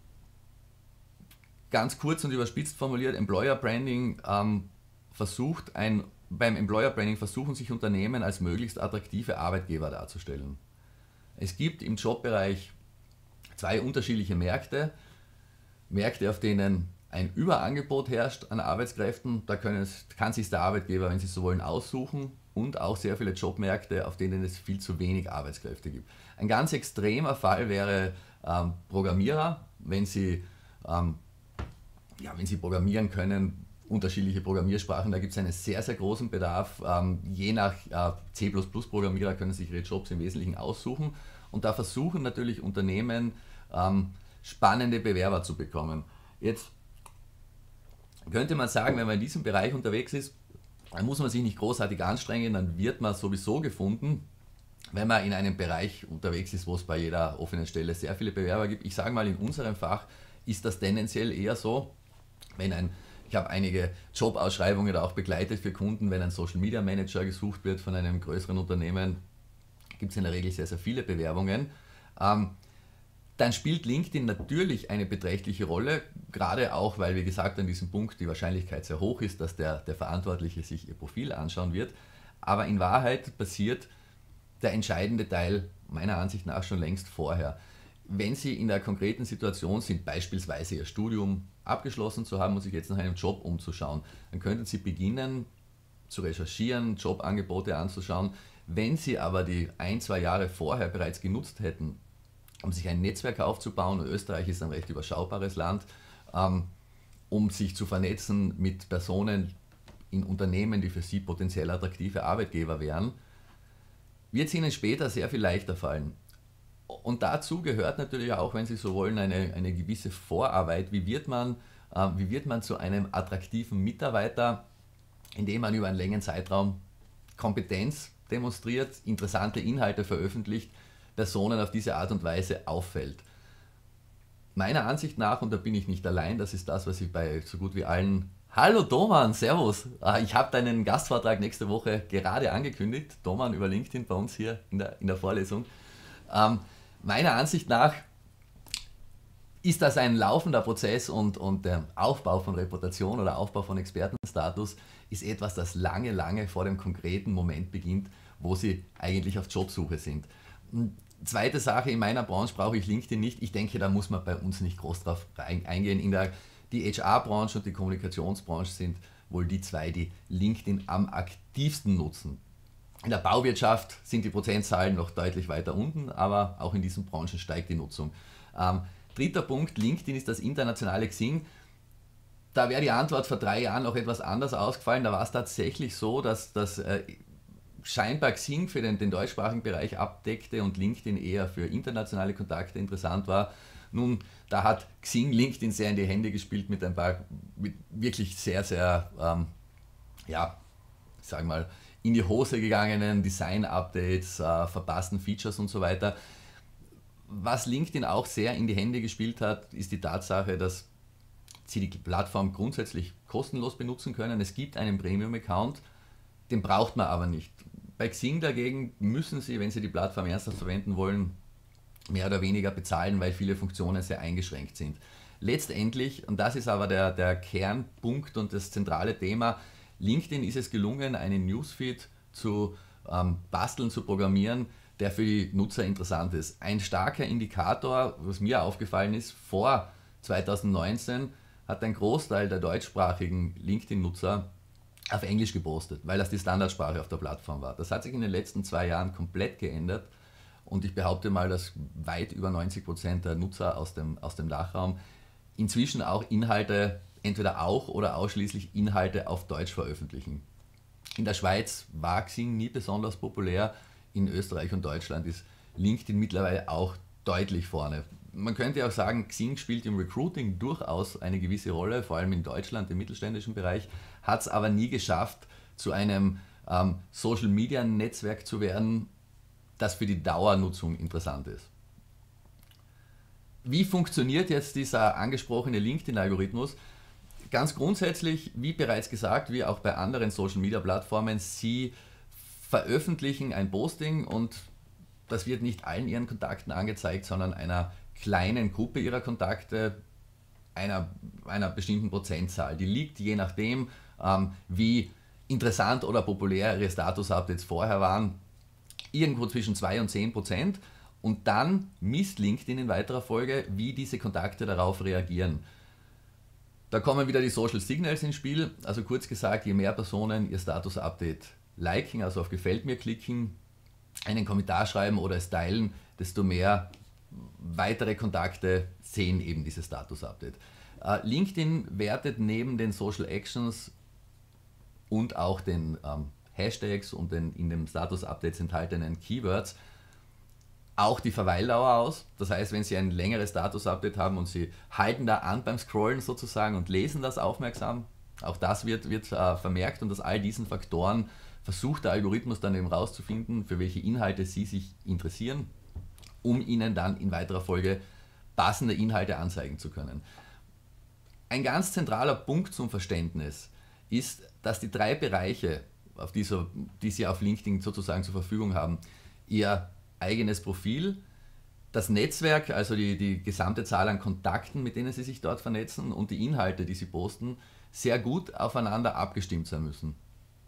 Ganz kurz und überspitzt formuliert, Employer Branding ähm, versucht ein, beim Employer Branding versuchen sich Unternehmen als möglichst attraktive Arbeitgeber darzustellen. Es gibt im Jobbereich zwei unterschiedliche Märkte. Märkte, auf denen ein Überangebot herrscht an Arbeitskräften, da können es, kann sich der Arbeitgeber, wenn Sie so wollen, aussuchen, und auch sehr viele Jobmärkte, auf denen es viel zu wenig Arbeitskräfte gibt. Ein ganz extremer Fall wäre ähm, Programmierer, wenn Sie ähm, Ja, wenn Sie programmieren können, unterschiedliche Programmiersprachen, da gibt es einen sehr, sehr großen Bedarf. Ähm, je nach äh, C plus plus Programmierer können sich ihre Jobs im Wesentlichen aussuchen. Und da versuchen natürlich Unternehmen, ähm, spannende Bewerber zu bekommen. Jetzt könnte man sagen, wenn man in diesem Bereich unterwegs ist, dann muss man sich nicht großartig anstrengen, dann wird man sowieso gefunden. Wenn man in einem Bereich unterwegs ist, wo es bei jeder offenen Stelle sehr viele Bewerber gibt, ich sage mal, in unserem Fach ist das tendenziell eher so. Wenn ein, ich habe einige Jobausschreibungen da auch begleitet für Kunden, wenn ein Social Media Manager gesucht wird von einem größeren Unternehmen, gibt es in der Regel sehr, sehr viele Bewerbungen. Ähm, dann spielt LinkedIn natürlich eine beträchtliche Rolle, gerade auch, weil, wie gesagt, an diesem Punkt die Wahrscheinlichkeit sehr hoch ist, dass der, der Verantwortliche sich ihr Profil anschauen wird. Aber in Wahrheit passiert der entscheidende Teil meiner Ansicht nach schon längst vorher. Wenn Sie in der konkreten Situation sind, beispielsweise Ihr Studium abgeschlossen zu haben und sich jetzt nach einem Job umzuschauen, dann könnten Sie beginnen zu recherchieren, Jobangebote anzuschauen. Wenn Sie aber die ein, zwei Jahre vorher bereits genutzt hätten, um sich ein Netzwerk aufzubauen, und Österreich ist ein recht überschaubares Land, ähm, um sich zu vernetzen mit Personen in Unternehmen, die für Sie potenziell attraktive Arbeitgeber wären, wird es Ihnen später sehr viel leichter fallen. Und dazu gehört natürlich auch, wenn Sie so wollen, eine, eine gewisse Vorarbeit. Wie wird man, äh, wie wird man zu einem attraktiven Mitarbeiter, indem man über einen längeren Zeitraum Kompetenz demonstriert, interessante Inhalte veröffentlicht, Personen auf diese Art und Weise auffällt. Meiner Ansicht nach, und da bin ich nicht allein, das ist das, was ich bei so gut wie allen... Hallo Doman, servus! Ich habe deinen Gastvortrag nächste Woche gerade angekündigt, Doman über LinkedIn bei uns hier in der, in der Vorlesung. Ähm, meiner Ansicht nach ist das ein laufender Prozess und, und der Aufbau von Reputation oder Aufbau von Expertenstatus ist etwas, das lange, lange vor dem konkreten Moment beginnt, wo Sie eigentlich auf Jobsuche sind. Zweite Sache, in meiner Branche brauche ich LinkedIn nicht. Ich denke, da muss man bei uns nicht groß drauf eingehen. In der, die H R-Branche und die Kommunikationsbranche sind wohl die zwei, die LinkedIn am aktivsten nutzen. In der Bauwirtschaft sind die Prozentzahlen noch deutlich weiter unten, aber auch in diesen Branchen steigt die Nutzung. Ähm, dritter Punkt, LinkedIn ist das internationale Xing. Da wäre die Antwort vor drei Jahren noch etwas anders ausgefallen. Da war es tatsächlich so, dass das äh, scheinbar Xing für den, den deutschsprachigen Bereich abdeckte und LinkedIn eher für internationale Kontakte interessant war. Nun, da hat Xing LinkedIn sehr in die Hände gespielt mit ein paar mit wirklich sehr, sehr, ähm, ja, ich sage mal, in die Hose gegangenen Design-Updates, äh, verpassten Features und so weiter. Was LinkedIn auch sehr in die Hände gespielt hat, ist die Tatsache, dass Sie die Plattform grundsätzlich kostenlos benutzen können. Es gibt einen Premium-Account, den braucht man aber nicht. Bei Xing dagegen müssen Sie, wenn Sie die Plattform ernsthaft verwenden wollen, mehr oder weniger bezahlen, weil viele Funktionen sehr eingeschränkt sind. Letztendlich, und das ist aber der, der Kernpunkt und das zentrale Thema, LinkedIn ist es gelungen, einen Newsfeed zu ähm, basteln, zu programmieren, der für die Nutzer interessant ist. Ein starker Indikator, was mir aufgefallen ist, vor zweitausendneunzehn hat ein Großteil der deutschsprachigen LinkedIn-Nutzer auf Englisch gepostet, weil das die Standardsprache auf der Plattform war. Das hat sich in den letzten zwei Jahren komplett geändert und ich behaupte mal, dass weit über neunzig Prozent der Nutzer aus dem, aus dem Dachraum inzwischen auch Inhalte, entweder auch oder ausschließlich Inhalte auf Deutsch veröffentlichen. In der Schweiz war Xing nie besonders populär, in Österreich und Deutschland ist LinkedIn mittlerweile auch deutlich vorne. Man könnte auch sagen, Xing spielt im Recruiting durchaus eine gewisse Rolle, vor allem in Deutschland, im mittelständischen Bereich, hat es aber nie geschafft, zu einem ähm, Social-Media-Netzwerk zu werden, das für die Dauernutzung interessant ist. Wie funktioniert jetzt dieser angesprochene LinkedIn-Algorithmus? Ganz grundsätzlich, wie bereits gesagt, wie auch bei anderen Social-Media-Plattformen, Sie veröffentlichen ein Posting und das wird nicht allen Ihren Kontakten angezeigt, sondern einer kleinen Gruppe Ihrer Kontakte, einer, einer bestimmten Prozentzahl. Die liegt je nachdem, ähm, wie interessant oder populär Ihre Status-Updates vorher waren, irgendwo zwischen zwei und zehn Prozent. Und dann misst LinkedIn in weiterer Folge, wie diese Kontakte darauf reagieren. Da kommen wieder die Social Signals ins Spiel. Also kurz gesagt, je mehr Personen Ihr Status-Update liken, also auf Gefällt mir klicken, einen Kommentar schreiben oder es teilen, desto mehr weitere Kontakte sehen eben dieses Status-Update. Äh, LinkedIn wertet neben den Social Actions und auch den ähm, Hashtags und den in den Status-Updates enthaltenen Keywords auch die Verweildauer aus. Das heißt, wenn Sie ein längeres Status-Update haben und Sie halten da an beim Scrollen sozusagen und lesen das aufmerksam, auch das wird, wird äh, vermerkt und aus all diesen Faktoren versucht der Algorithmus dann eben rauszufinden, für welche Inhalte Sie sich interessieren, um Ihnen dann in weiterer Folge passende Inhalte anzeigen zu können. Ein ganz zentraler Punkt zum Verständnis ist, dass die drei Bereiche, auf die, so, die Sie auf LinkedIn sozusagen zur Verfügung haben, Ihr eigenes Profil, das Netzwerk, also die, die gesamte Zahl an Kontakten, mit denen Sie sich dort vernetzen und die Inhalte, die Sie posten, sehr gut aufeinander abgestimmt sein müssen.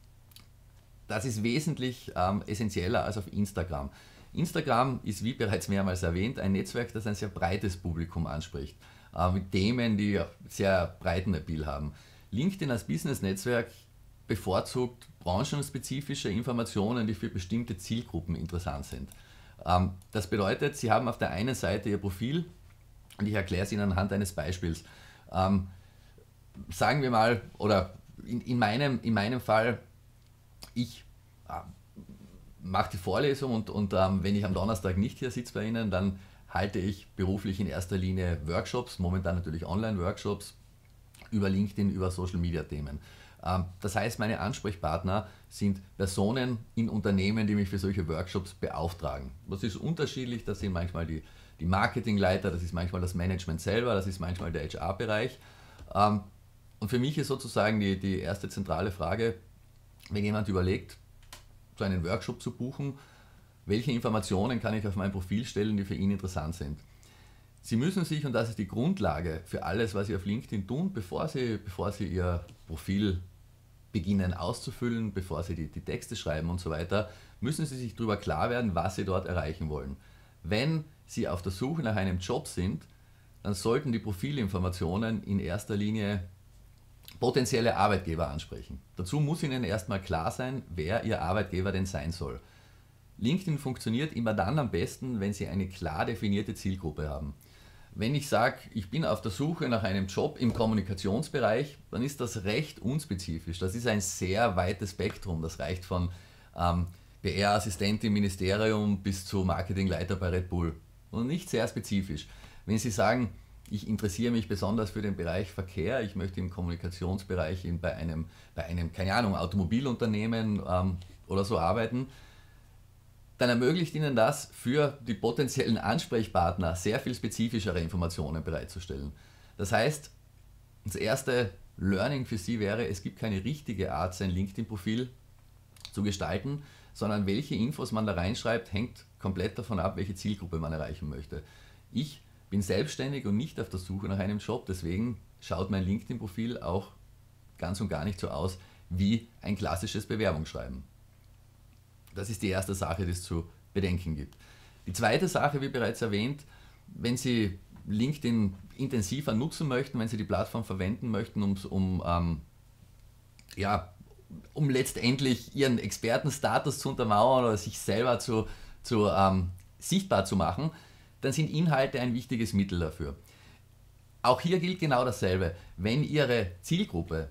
Das ist wesentlich ähm, essentieller als auf Instagram. Instagram ist, wie bereits mehrmals erwähnt, ein Netzwerk, das ein sehr breites Publikum anspricht, äh, mit Themen, die sehr breiten Appeal haben. LinkedIn als Business-Netzwerk bevorzugt branchenspezifische Informationen, die für bestimmte Zielgruppen interessant sind. Ähm, das bedeutet, Sie haben auf der einen Seite Ihr Profil, und ich erkläre es Ihnen anhand eines Beispiels. Ähm, sagen wir mal, oder in, in, meinem, in meinem Fall, ich äh, mache die Vorlesung und, und ähm, wenn ich am Donnerstag nicht hier sitze bei Ihnen, dann halte ich beruflich in erster Linie Workshops, momentan natürlich Online-Workshops, über LinkedIn, über Social-Media-Themen. Ähm, das heißt, meine Ansprechpartner sind Personen in Unternehmen, die mich für solche Workshops beauftragen. Das ist unterschiedlich, das sind manchmal die, die Marketingleiter, das ist manchmal das Management selber, das ist manchmal der H R-Bereich. Ähm, und für mich ist sozusagen die, die erste zentrale Frage, wenn jemand überlegt, so einen Workshop zu buchen, welche Informationen kann ich auf mein Profil stellen, die für ihn interessant sind. Sie müssen sich, und das ist die Grundlage für alles, was Sie auf LinkedIn tun, bevor Sie, bevor Sie Ihr Profil beginnen auszufüllen, bevor Sie die, die Texte schreiben und so weiter, müssen Sie sich darüber klar werden, was Sie dort erreichen wollen. Wenn Sie auf der Suche nach einem Job sind, dann sollten die Profilinformationen in erster Linie potenzielle Arbeitgeber ansprechen. Dazu muss Ihnen erstmal klar sein, wer Ihr Arbeitgeber denn sein soll. LinkedIn funktioniert immer dann am besten, wenn Sie eine klar definierte Zielgruppe haben. Wenn ich sage, ich bin auf der Suche nach einem Job im Kommunikationsbereich, dann ist das recht unspezifisch. Das ist ein sehr weites Spektrum. Das reicht von ähm, P R-Assistent im Ministerium bis zu Marketingleiter bei Red Bull. Und nicht sehr spezifisch. Wenn Sie sagen, ich interessiere mich besonders für den Bereich Verkehr, ich möchte im Kommunikationsbereich in, bei, einem, bei einem, keine Ahnung, Automobilunternehmen ähm, oder so arbeiten, dann ermöglicht Ihnen das, für die potenziellen Ansprechpartner sehr viel spezifischere Informationen bereitzustellen. Das heißt, das erste Learning für Sie wäre, es gibt keine richtige Art, sein LinkedIn-Profil zu gestalten, sondern welche Infos man da reinschreibt, hängt komplett davon ab, welche Zielgruppe man erreichen möchte. Ich bin selbstständig und nicht auf der Suche nach einem Job, deswegen schaut mein LinkedIn-Profil auch ganz und gar nicht so aus wie ein klassisches Bewerbungsschreiben. Das ist die erste Sache, die es zu bedenken gibt. Die zweite Sache, wie bereits erwähnt, wenn Sie LinkedIn intensiver nutzen möchten, wenn Sie die Plattform verwenden möchten, um, um, ähm, ja, um letztendlich Ihren Expertenstatus zu untermauern oder sich selber zu, zu, ähm, sichtbar zu machen, dann sind Inhalte ein wichtiges Mittel dafür. Auch hier gilt genau dasselbe. Wenn Ihre Zielgruppe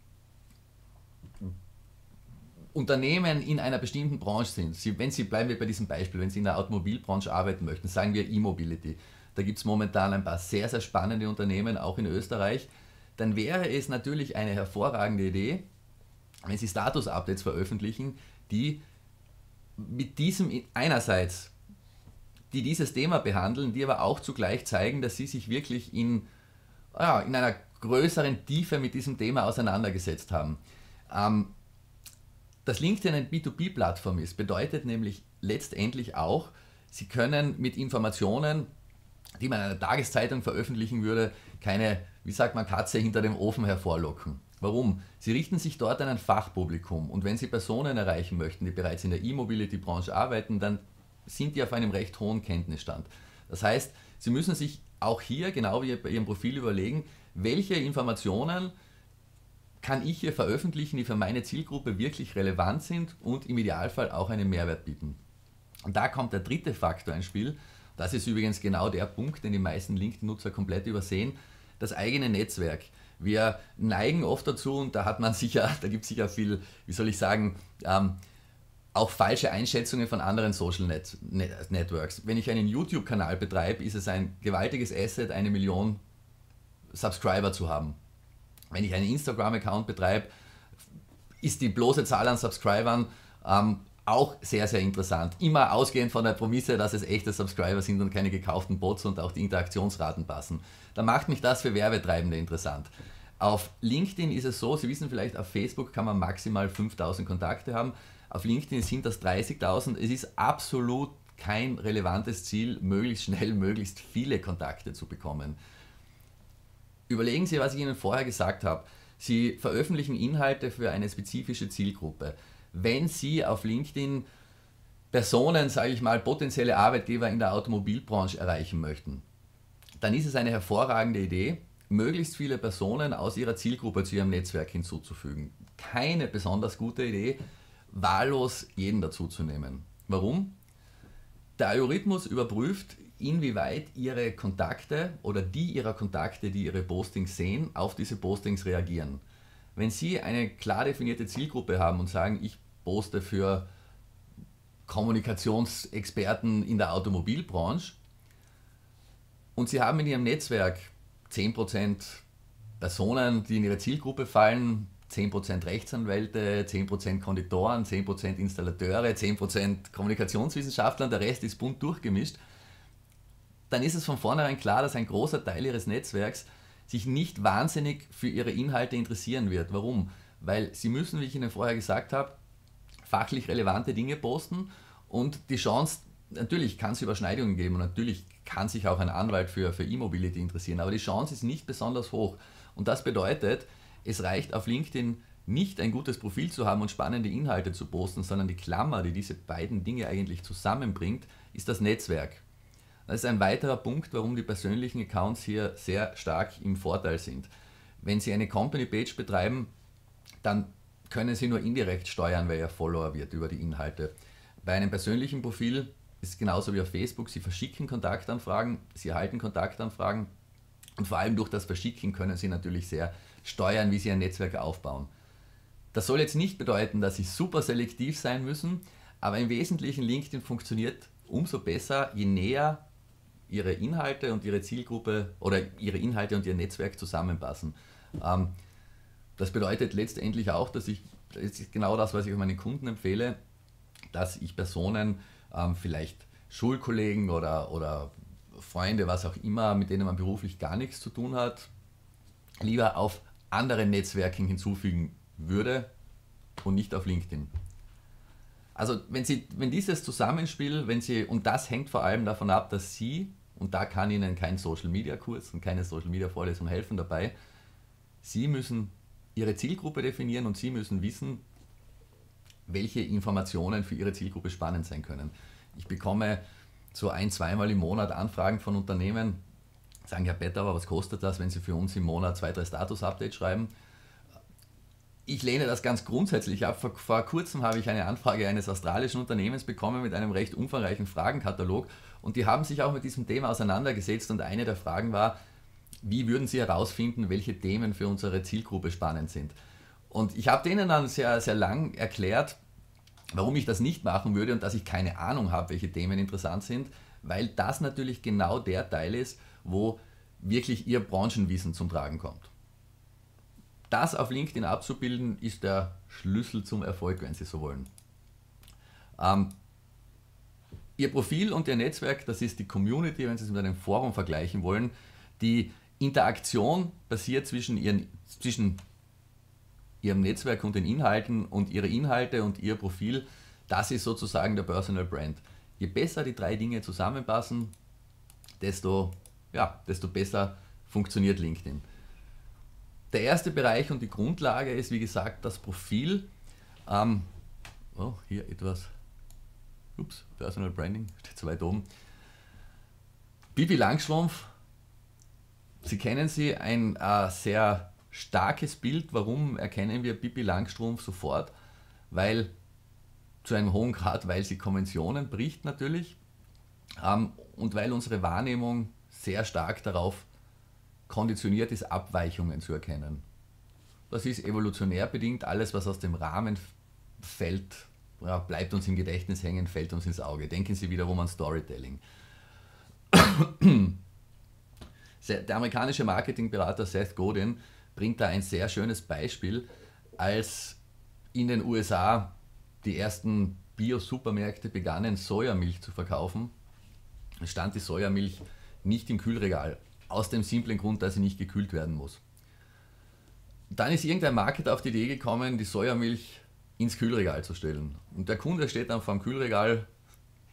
Unternehmen in einer bestimmten Branche sind, Sie, wenn Sie, bleiben wir bei diesem Beispiel, wenn Sie in der Automobilbranche arbeiten möchten, sagen wir E-Mobility, da gibt es momentan ein paar sehr, sehr spannende Unternehmen, auch in Österreich, dann wäre es natürlich eine hervorragende Idee, wenn Sie Status-Updates veröffentlichen, die mit diesem einerseits, die dieses Thema behandeln, die aber auch zugleich zeigen, dass Sie sich wirklich in, ja, in einer größeren Tiefe mit diesem Thema auseinandergesetzt haben. Ähm, Dass LinkedIn eine B zwei B-Plattform ist, bedeutet nämlich letztendlich auch, Sie können mit Informationen, die man in einer Tageszeitung veröffentlichen würde, keine, wie sagt man, Katze hinter dem Ofen hervorlocken. Warum? Sie richten sich dort an ein Fachpublikum und wenn Sie Personen erreichen möchten, die bereits in der E-Mobility-Branche arbeiten, dann sind die auf einem recht hohen Kenntnisstand. Das heißt, Sie müssen sich auch hier, genau wie bei Ihrem Profil, überlegen, welche Informationen kann ich hier veröffentlichen, die für meine Zielgruppe wirklich relevant sind und im Idealfall auch einen Mehrwert bieten. Und da kommt der dritte Faktor ins Spiel. Das ist übrigens genau der Punkt, den die meisten LinkedIn-Nutzer komplett übersehen, das eigene Netzwerk. Wir neigen oft dazu, und da hat man sicher, da gibt es sicher viel, wie soll ich sagen, ähm, auch falsche Einschätzungen von anderen Social Net Net Networks. Wenn ich einen YouTube-Kanal betreibe, ist es ein gewaltiges Asset, eine Million Subscriber zu haben. Wenn ich einen Instagram-Account betreibe, ist die bloße Zahl an Subscribern ähm, auch sehr, sehr interessant. Immer ausgehend von der Prämisse, dass es echte Subscriber sind und keine gekauften Bots und auch die Interaktionsraten passen. Da macht mich das für Werbetreibende interessant. Auf LinkedIn ist es so, Sie wissen vielleicht, auf Facebook kann man maximal fünftausend Kontakte haben. Auf LinkedIn sind das dreißigtausend. Es ist absolut kein relevantes Ziel, möglichst schnell, möglichst viele Kontakte zu bekommen. Überlegen Sie, was ich Ihnen vorher gesagt habe. Sie veröffentlichen Inhalte für eine spezifische Zielgruppe. Wenn Sie auf LinkedIn Personen, sage ich mal, potenzielle Arbeitgeber in der Automobilbranche erreichen möchten, dann ist es eine hervorragende Idee, möglichst viele Personen aus Ihrer Zielgruppe zu Ihrem Netzwerk hinzuzufügen. Keine besonders gute Idee, wahllos jeden dazuzunehmen. Warum? Der Algorithmus überprüft, inwieweit Ihre Kontakte oder die Ihrer Kontakte, die Ihre Postings sehen, auf diese Postings reagieren. Wenn Sie eine klar definierte Zielgruppe haben und sagen, ich poste für Kommunikationsexperten in der Automobilbranche und Sie haben in Ihrem Netzwerk zehn Prozent Personen, die in Ihre Zielgruppe fallen, zehn Prozent Rechtsanwälte, zehn Prozent Konduktoren, zehn Prozent Installateure, zehn Prozent Kommunikationswissenschaftler und der Rest ist bunt durchgemischt, dann ist es von vornherein klar, dass ein großer Teil Ihres Netzwerks sich nicht wahnsinnig für Ihre Inhalte interessieren wird. Warum? Weil Sie müssen, wie ich Ihnen vorher gesagt habe, fachlich relevante Dinge posten und die Chance, natürlich kann es Überschneidungen geben und natürlich kann sich auch ein Anwalt für, für E-Mobility interessieren, aber die Chance ist nicht besonders hoch. Und das bedeutet, es reicht auf LinkedIn nicht ein gutes Profil zu haben und spannende Inhalte zu posten, sondern die Klammer, die diese beiden Dinge eigentlich zusammenbringt, ist das Netzwerk. Das ist ein weiterer Punkt, warum die persönlichen Accounts hier sehr stark im Vorteil sind. Wenn Sie eine Company-Page betreiben, dann können Sie nur indirekt steuern, wer Ihr Follower wird über die Inhalte. Bei einem persönlichen Profil ist es genauso wie auf Facebook, Sie verschicken Kontaktanfragen, Sie erhalten Kontaktanfragen und vor allem durch das Verschicken können Sie natürlich sehr steuern, wie Sie ein Netzwerk aufbauen. Das soll jetzt nicht bedeuten, dass Sie super selektiv sein müssen, aber im Wesentlichen LinkedIn funktioniert umso besser, je näher Ihre Inhalte und Ihre Zielgruppe oder Ihre Inhalte und Ihr Netzwerk zusammenpassen. Ähm, das bedeutet letztendlich auch, dass ich, das ist genau das, was ich meinen Kunden empfehle, dass ich Personen, ähm, vielleicht Schulkollegen oder, oder Freunde, was auch immer, mit denen man beruflich gar nichts zu tun hat, lieber auf andere Netzwerken hinzufügen würde und nicht auf LinkedIn. Also wenn, Sie, wenn dieses Zusammenspiel, wenn Sie, und das hängt vor allem davon ab, dass Sie, und da kann Ihnen kein Social Media Kurs und keine Social Media Vorlesung helfen dabei, Sie müssen Ihre Zielgruppe definieren und Sie müssen wissen, welche Informationen für Ihre Zielgruppe spannend sein können. Ich bekomme so ein-, zweimal im Monat Anfragen von Unternehmen, sagen, Herr Petter, aber was kostet das, wenn Sie für uns im Monat zwei, drei Status-Updates schreiben? Ich lehne das ganz grundsätzlich ab. Vor, vor kurzem habe ich eine Anfrage eines australischen Unternehmens bekommen mit einem recht umfangreichen Fragenkatalog und die haben sich auch mit diesem Thema auseinandergesetzt und eine der Fragen war, wie würden Sie herausfinden, welche Themen für unsere Zielgruppe spannend sind? Und ich habe denen dann sehr, sehr lang erklärt, warum ich das nicht machen würde und dass ich keine Ahnung habe, welche Themen interessant sind, weil das natürlich genau der Teil ist, wo wirklich Ihr Branchenwissen zum Tragen kommt. Das auf LinkedIn abzubilden, ist der Schlüssel zum Erfolg, wenn Sie so wollen. Ähm, Ihr Profil und Ihr Netzwerk, das ist die Community, wenn Sie es mit einem Forum vergleichen wollen. Die Interaktion passiert zwischen, ihren, zwischen Ihrem Netzwerk und den Inhalten und Ihre Inhalte und Ihr Profil, das ist sozusagen der Personal Brand. Je besser die drei Dinge zusammenpassen, desto, ja, desto besser funktioniert LinkedIn. Der erste Bereich und die Grundlage ist, wie gesagt, das Profil. Ähm, oh, hier etwas, ups, Personal Branding, steht zu weit oben. Pippi Langstrumpf, Sie kennen sie, ein äh, sehr starkes Bild. Warum erkennen wir Pippi Langstrumpf sofort? Weil, zu einem hohen Grad, weil sie Konventionen bricht natürlich ähm, und weil unsere Wahrnehmung sehr stark darauf konditioniert ist, Abweichungen zu erkennen. Das ist evolutionär bedingt, alles was aus dem Rahmen fällt, ja, bleibt uns im Gedächtnis hängen, fällt uns ins Auge. Denken Sie wiederum an Storytelling. Der amerikanische Marketingberater Seth Godin bringt da ein sehr schönes Beispiel, als in den U S A die ersten Bio-Supermärkte begannen, Sojamilch zu verkaufen, stand die Sojamilch nicht im Kühlregal, aus dem simplen Grund, dass sie nicht gekühlt werden muss. Dann ist irgendein Marketer auf die Idee gekommen, die Sojamilch ins Kühlregal zu stellen. Und der Kunde steht dann vor dem Kühlregal,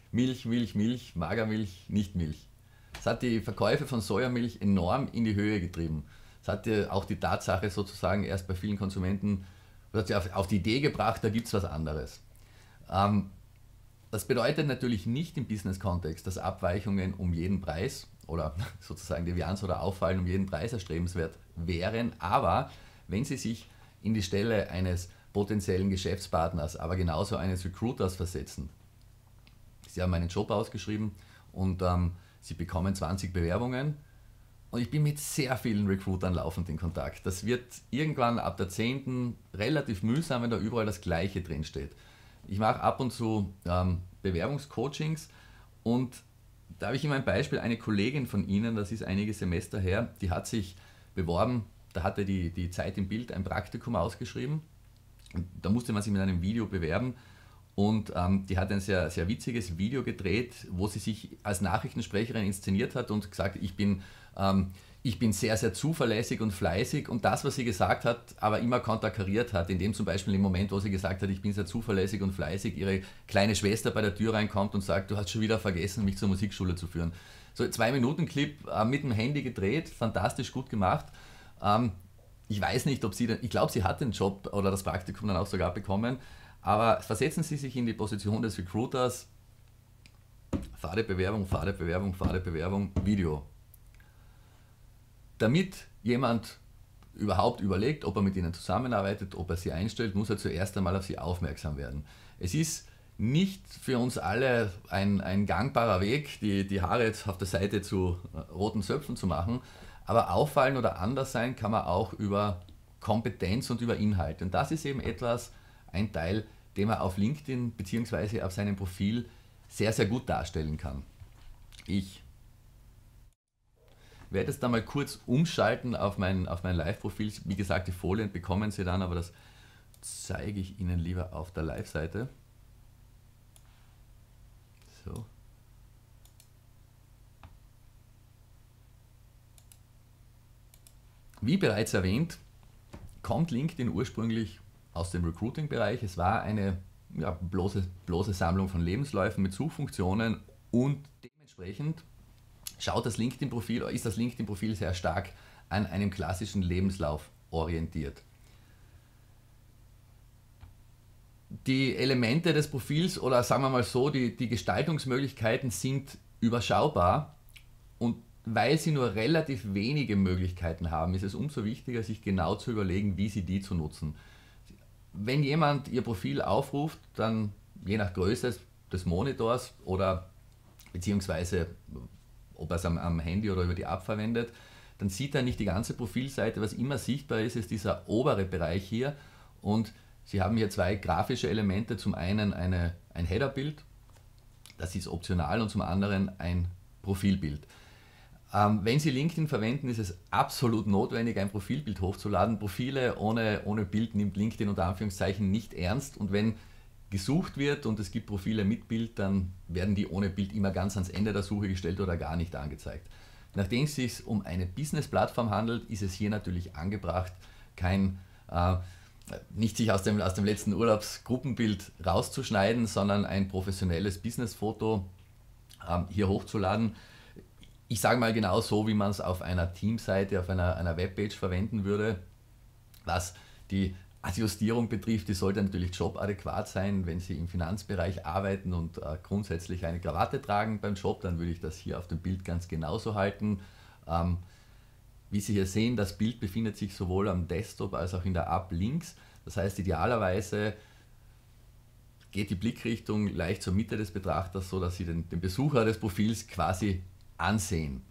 Milch, Milch, Milch, Magermilch, nicht Milch. Es hat die Verkäufe von Sojamilch enorm in die Höhe getrieben. Es hat auch die Tatsache sozusagen erst bei vielen Konsumenten auf die Idee gebracht, da gibt es was anderes. Das bedeutet natürlich nicht im Business-Kontext, dass Abweichungen um jeden Preis oder sozusagen Devianz oder Auffallen um jeden Preis erstrebenswert wären, aber wenn Sie sich in die Stelle eines potenziellen Geschäftspartners, aber genauso eines Recruiters versetzen. Sie haben einen Job ausgeschrieben und ähm, Sie bekommen zwanzig Bewerbungen und ich bin mit sehr vielen Recruitern laufend in Kontakt. Das wird irgendwann ab der zehnten relativ mühsam, wenn da überall das Gleiche drin steht. Ich mache ab und zu ähm, Bewerbungscoachings und da habe ich immer ein Beispiel, eine Kollegin von Ihnen, das ist einige Semester her, die hat sich beworben, da hatte die, die Zeit im Bild ein Praktikum ausgeschrieben. Da musste man sich mit einem Video bewerben und ähm, die hat ein sehr, sehr witziges Video gedreht, wo sie sich als Nachrichtensprecherin inszeniert hat und gesagt, ich bin, ähm, ich bin sehr, sehr zuverlässig und fleißig und das, was sie gesagt hat, aber immer konterkariert hat, indem zum Beispiel im Moment, wo sie gesagt hat, ich bin sehr zuverlässig und fleißig, ihre kleine Schwester bei der Tür reinkommt und sagt, du hast schon wieder vergessen, mich zur Musikschule zu führen. So ein zwei Minuten Clip äh, mit dem Handy gedreht, fantastisch gut gemacht. Ähm, Ich weiß nicht, ob sie, ich glaube, sie hat den Job oder das Praktikum dann auch sogar bekommen, aber versetzen Sie sich in die Position des Recruiters, Fade Bewerbung, Fade Bewerbung, Fade Bewerbung, Video. Damit jemand überhaupt überlegt, ob er mit Ihnen zusammenarbeitet, ob er Sie einstellt, muss er zuerst einmal auf Sie aufmerksam werden. Es ist nicht für uns alle ein, ein gangbarer Weg, die, die Haare jetzt auf der Seite zu roten Zöpfen zu machen, aber auffallen oder anders sein kann man auch über Kompetenz und über Inhalt. Und das ist eben etwas, ein Teil, den man auf LinkedIn bzw. auf seinem Profil sehr, sehr gut darstellen kann. Ich werde jetzt da mal kurz umschalten auf mein, auf mein Live-Profil. Wie gesagt, die Folien bekommen Sie dann, aber das zeige ich Ihnen lieber auf der Live-Seite. So. Wie bereits erwähnt, kommt LinkedIn ursprünglich aus dem Recruiting-Bereich. Es war eine ja, bloße, bloße Sammlung von Lebensläufen mit Suchfunktionen und dementsprechend schaut das LinkedIn-Profil, ist das LinkedIn-Profil sehr stark an einem klassischen Lebenslauf orientiert. Die Elemente des Profils oder sagen wir mal so, die, die Gestaltungsmöglichkeiten sind überschaubar und weil Sie nur relativ wenige Möglichkeiten haben, ist es umso wichtiger, sich genau zu überlegen, wie Sie die zu nutzen. Wenn jemand Ihr Profil aufruft, dann je nach Größe des Monitors oder beziehungsweise ob er es am, am Handy oder über die App verwendet, dann sieht er nicht die ganze Profilseite. Was immer sichtbar ist, ist dieser obere Bereich hier und Sie haben hier zwei grafische Elemente, zum einen eine, ein Headerbild, das ist optional, und zum anderen ein Profilbild. Ähm, wenn Sie LinkedIn verwenden, ist es absolut notwendig, ein Profilbild hochzuladen. Profile ohne, ohne Bild nimmt LinkedIn unter Anführungszeichen nicht ernst und wenn gesucht wird und es gibt Profile mit Bild, dann werden die ohne Bild immer ganz ans Ende der Suche gestellt oder gar nicht angezeigt. Nachdem es sich um eine Business-Plattform handelt, ist es hier natürlich angebracht, kein, äh, nicht sich aus dem, aus dem letzten Urlaubsgruppenbild rauszuschneiden, sondern ein professionelles Business-Foto äh, hier hochzuladen. Ich sage mal genau so, wie man es auf einer Teamseite, auf einer, einer Webpage verwenden würde. Was die Adjustierung betrifft, die sollte natürlich jobadäquat sein. Wenn Sie im Finanzbereich arbeiten und äh, grundsätzlich eine Krawatte tragen beim Job, dann würde ich das hier auf dem Bild ganz genauso halten. Ähm, wie Sie hier sehen, das Bild befindet sich sowohl am Desktop als auch in der App links. Das heißt, idealerweise geht die Blickrichtung leicht zur Mitte des Betrachters, so dass Sie den, den Besucher des Profils quasi ansehen.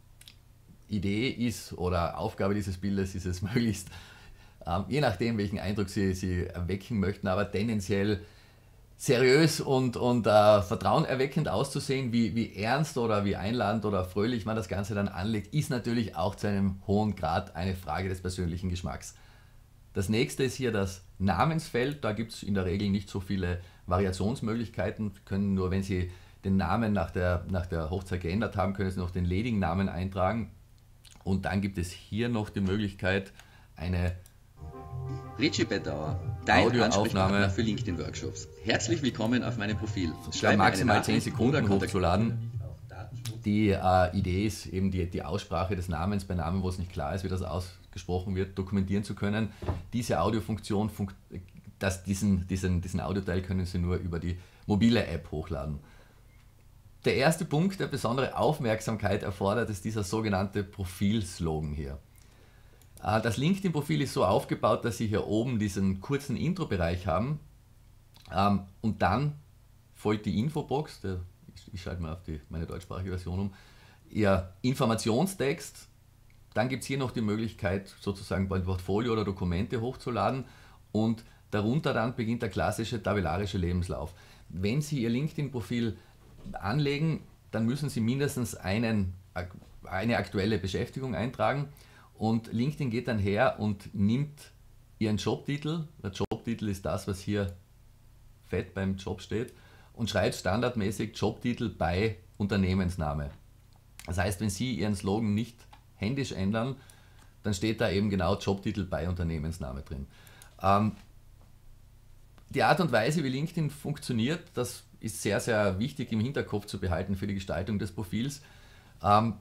Idee ist oder Aufgabe dieses Bildes ist es möglichst, ähm, je nachdem welchen Eindruck Sie, Sie erwecken möchten, aber tendenziell seriös und, und äh, vertrauenerweckend auszusehen, wie, wie ernst oder wie einladend oder fröhlich man das Ganze dann anlegt, ist natürlich auch zu einem hohen Grad eine Frage des persönlichen Geschmacks. Das nächste ist hier das Namensfeld, da gibt es in der Regel nicht so viele Variationsmöglichkeiten, können nur, wenn Sie den Namen nach der, nach der Hochzeit geändert haben, können Sie noch den ledigen Namen eintragen. Und dann gibt es hier noch die Möglichkeit, eine Richie Bettauer. dein Audioaufnahme Ansprechpartner für LinkedIn-Workshops. Herzlich willkommen auf meinem Profil. Schreib maximal zehn Sekunden hochzuladen. Die äh, Idee ist eben die, die Aussprache des Namens bei Namen, wo es nicht klar ist, wie das ausgesprochen wird, dokumentieren zu können. Diese Audiofunktion, funkt, das, diesen, diesen, diesen Audioteil können Sie nur über die mobile App hochladen. Der erste Punkt, der besondere Aufmerksamkeit erfordert, ist dieser sogenannte Profilslogan hier. Das LinkedIn-Profil ist so aufgebaut, dass Sie hier oben diesen kurzen Intro-Bereich haben und dann folgt die Infobox, der, ich schalte mal auf die, meine deutschsprachige Version um, Ihr Informationstext, dann gibt es hier noch die Möglichkeit, sozusagen ein Portfolio oder Dokumente hochzuladen und darunter dann beginnt der klassische tabellarische Lebenslauf. Wenn Sie Ihr LinkedIn-Profil anlegen, dann müssen Sie mindestens einen, eine aktuelle Beschäftigung eintragen und LinkedIn geht dann her und nimmt Ihren Jobtitel, der Jobtitel ist das, was hier fett beim Job steht, und schreibt standardmäßig Jobtitel bei Unternehmensname. Das heißt, wenn Sie Ihren Slogan nicht händisch ändern, dann steht da eben genau Jobtitel bei Unternehmensname drin. Ähm, die Art und Weise, wie LinkedIn funktioniert, das ist sehr, sehr wichtig im Hinterkopf zu behalten für die Gestaltung des Profils. Ähm,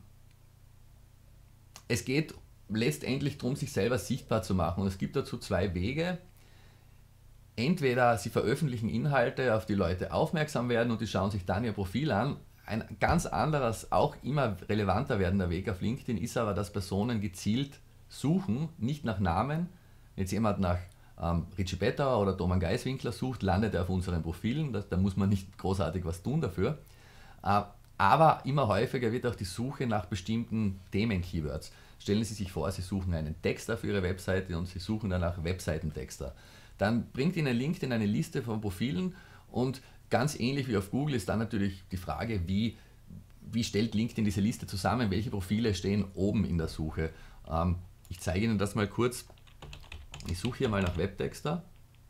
es geht letztendlich darum, sich selber sichtbar zu machen und es gibt dazu zwei Wege. Entweder Sie veröffentlichen Inhalte, auf die Leute aufmerksam werden und die schauen sich dann Ihr Profil an. Ein ganz anderes, auch immer relevanter werdender Weg auf LinkedIn ist aber, dass Personen gezielt suchen, nicht nach Namen. Wenn jetzt jemand nach ähm, Richie Bettauer oder Thomann Geiswinkler sucht, landet er auf unseren Profilen, da, da muss man nicht großartig was tun dafür. Äh, aber immer häufiger wird auch die Suche nach bestimmten Themen-Keywords. Stellen Sie sich vor, Sie suchen einen Texter für Ihre Webseite und Sie suchen danach Webseitentexter. Dann bringt Ihnen LinkedIn eine Liste von Profilen und ganz ähnlich wie auf Google ist dann natürlich die Frage, wie, wie stellt LinkedIn diese Liste zusammen, welche Profile stehen oben in der Suche. Ähm, ich zeige Ihnen das mal kurz. Ich suche hier mal nach Webtexter.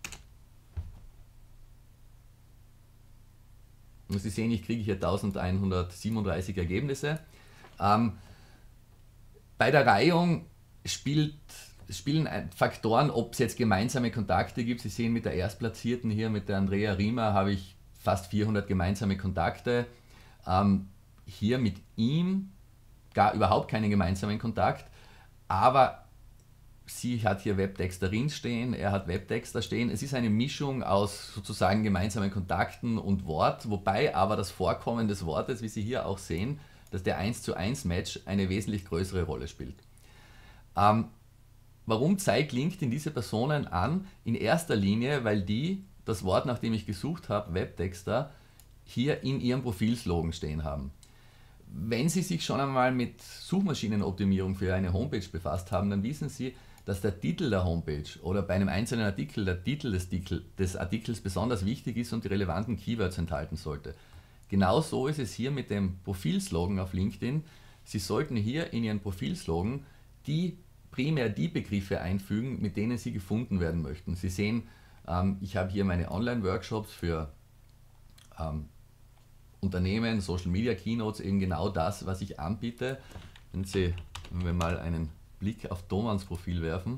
Und Sie sehen, ich kriege hier eintausendeinhundertsiebenunddreißig Ergebnisse. Ähm, bei der Reihung spielt spielen Faktoren, ob es jetzt gemeinsame Kontakte gibt. Sie sehen, mit der Erstplatzierten hier, mit der Andrea Riemer, habe ich fast vierhundert gemeinsame Kontakte. Ähm, hier mit ihm gar überhaupt keinen gemeinsamen Kontakt, aber sie hat hier Webtexterin stehen, er hat Webtexter stehen. Es ist eine Mischung aus sozusagen gemeinsamen Kontakten und Wort, wobei aber das Vorkommen des Wortes, wie Sie hier auch sehen, dass der eins zu eins Match eine wesentlich größere Rolle spielt. Ähm, Warum zeigt LinkedIn diese Personen an? In erster Linie, weil die das Wort, nach dem ich gesucht habe, Webtexter, hier in ihrem Profilslogan stehen haben. Wenn Sie sich schon einmal mit Suchmaschinenoptimierung für eine Homepage befasst haben, dann wissen Sie, dass der Titel der Homepage oder bei einem einzelnen Artikel der Titel des, des Artikels besonders wichtig ist und die relevanten Keywords enthalten sollte. Genauso ist es hier mit dem Profilslogan auf LinkedIn. Sie sollten hier in Ihren Profilslogan die primär die Begriffe einfügen, mit denen Sie gefunden werden möchten. Sie sehen, ähm, ich habe hier meine Online-Workshops für ähm, Unternehmen, Social Media Keynotes, eben genau das, was ich anbiete. Wenn Sie, wenn wir mal einen Blick auf Thomanns Profil werfen,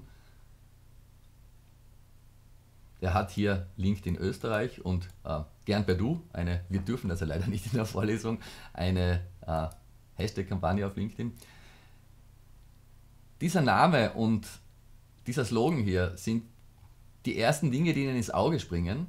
der hat hier LinkedIn Österreich und äh, gern per Du, eine, wir dürfen das ja leider nicht in der Vorlesung, eine äh, Hashtag-Kampagne auf LinkedIn. Dieser Name und dieser Slogan hier sind die ersten Dinge, die Ihnen ins Auge springen.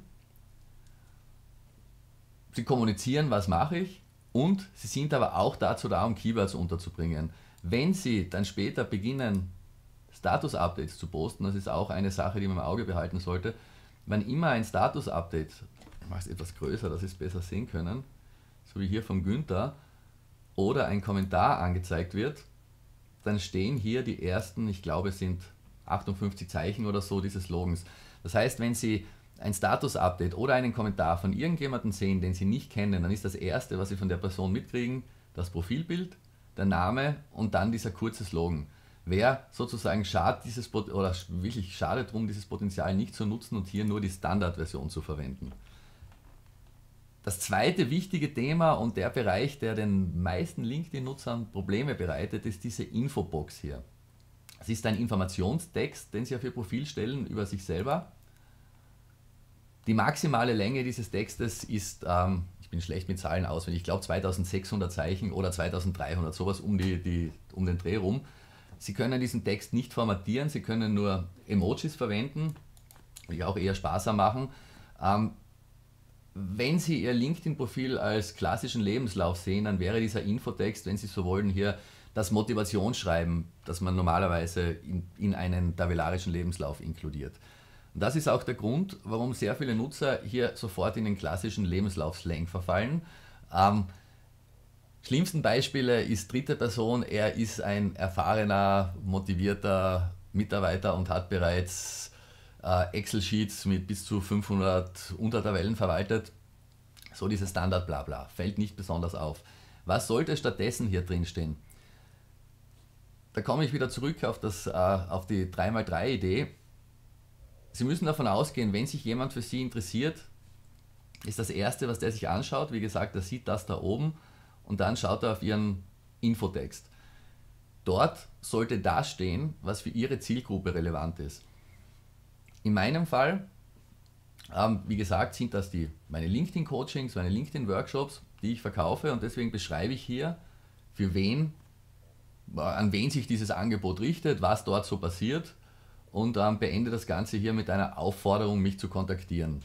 Sie kommunizieren, was mache ich, und Sie sind aber auch dazu da, um Keywords unterzubringen. Wenn Sie dann später beginnen, Status-Updates zu posten, das ist auch eine Sache, die man im Auge behalten sollte. Wann immer ein Status-Update, ich mache es etwas größer, dass Sie es besser sehen können, so wie hier vom Günther, oder ein Kommentar angezeigt wird, dann stehen hier die ersten, ich glaube es sind achtundfünfzig Zeichen oder so dieses Slogans. Das heißt, wenn Sie ein Status-Update oder einen Kommentar von irgendjemandem sehen, den Sie nicht kennen, dann ist das Erste, was Sie von der Person mitkriegen, das Profilbild, der Name und dann dieser kurze Slogan. Wer sozusagen schadet dieses oder wirklich schade drum, dieses Potenzial nicht zu nutzen und hier nur die Standardversion zu verwenden. Das zweite wichtige Thema und der Bereich, der den meisten LinkedIn-Nutzern Probleme bereitet, ist diese Infobox hier. Es ist ein Informationstext, den Sie auf Ihr Profil stellen über sich selber. Die maximale Länge dieses Textes ist, ähm, ich bin schlecht mit Zahlen auswendig, ich glaube zweitausendsechshundert Zeichen oder zweitausenddreihundert, sowas um, die, die, um den Dreh rum. Sie können diesen Text nicht formatieren, Sie können nur Emojis verwenden, die auch eher sparsam machen. Ähm, wenn Sie Ihr LinkedIn-Profil als klassischen Lebenslauf sehen, dann wäre dieser Infotext, wenn Sie so wollen, hier das Motivationsschreiben, das man normalerweise in, in einen tabellarischen Lebenslauf inkludiert. Und das ist auch der Grund, warum sehr viele Nutzer hier sofort in den klassischen Lebenslauf-Slang verfallen. Ähm, schlimmsten Beispiele ist dritte Person, er ist ein erfahrener, motivierter Mitarbeiter und hat bereits äh, Excel-Sheets mit bis zu fünfhundert Untertabellen verwaltet. So dieses Standard-Blabla, fällt nicht besonders auf. Was sollte stattdessen hier drin stehen? Da komme ich wieder zurück auf, das, äh, auf die drei mal drei Idee. Sie müssen davon ausgehen, wenn sich jemand für Sie interessiert, ist das Erste, was der sich anschaut, wie gesagt, er sieht das da oben und dann schaut er auf Ihren Infotext. Dort sollte das stehen, was für Ihre Zielgruppe relevant ist. In meinem Fall, ähm, wie gesagt, sind das die, meine LinkedIn-Coachings, meine LinkedIn-Workshops, die ich verkaufe und deswegen beschreibe ich hier, für wen, an wen sich dieses Angebot richtet, was dort so passiert. Und ähm, beende das Ganze hier mit einer Aufforderung, mich zu kontaktieren.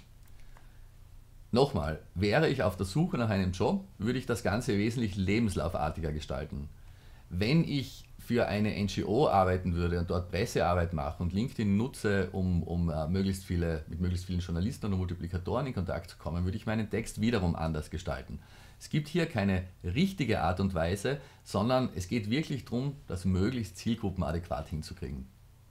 Nochmal, wäre ich auf der Suche nach einem Job, würde ich das Ganze wesentlich lebenslaufartiger gestalten. Wenn ich für eine N G O arbeiten würde und dort Pressearbeit mache und LinkedIn nutze, um, um äh, möglichst viele, mit möglichst vielen Journalisten und Multiplikatoren in Kontakt zu kommen, würde ich meinen Text wiederum anders gestalten. Es gibt hier keine richtige Art und Weise, sondern es geht wirklich darum, das möglichst zielgruppenadäquat hinzukriegen.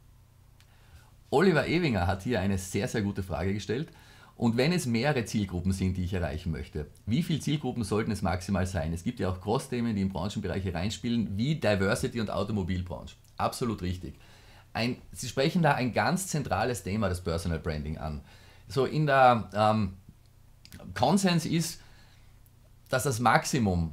Oliver Ewinger hat hier eine sehr, sehr gute Frage gestellt. Und wenn es mehrere Zielgruppen sind, die ich erreichen möchte, wie viele Zielgruppen sollten es maximal sein? Es gibt ja auch Cross-Themen, die in Branchenbereiche reinspielen, wie Diversity und Automobilbranche. Absolut richtig. Ein, Sie sprechen da ein ganz zentrales Thema des Personal Branding an. So in der ähm, Konsens ist, dass das Maximum,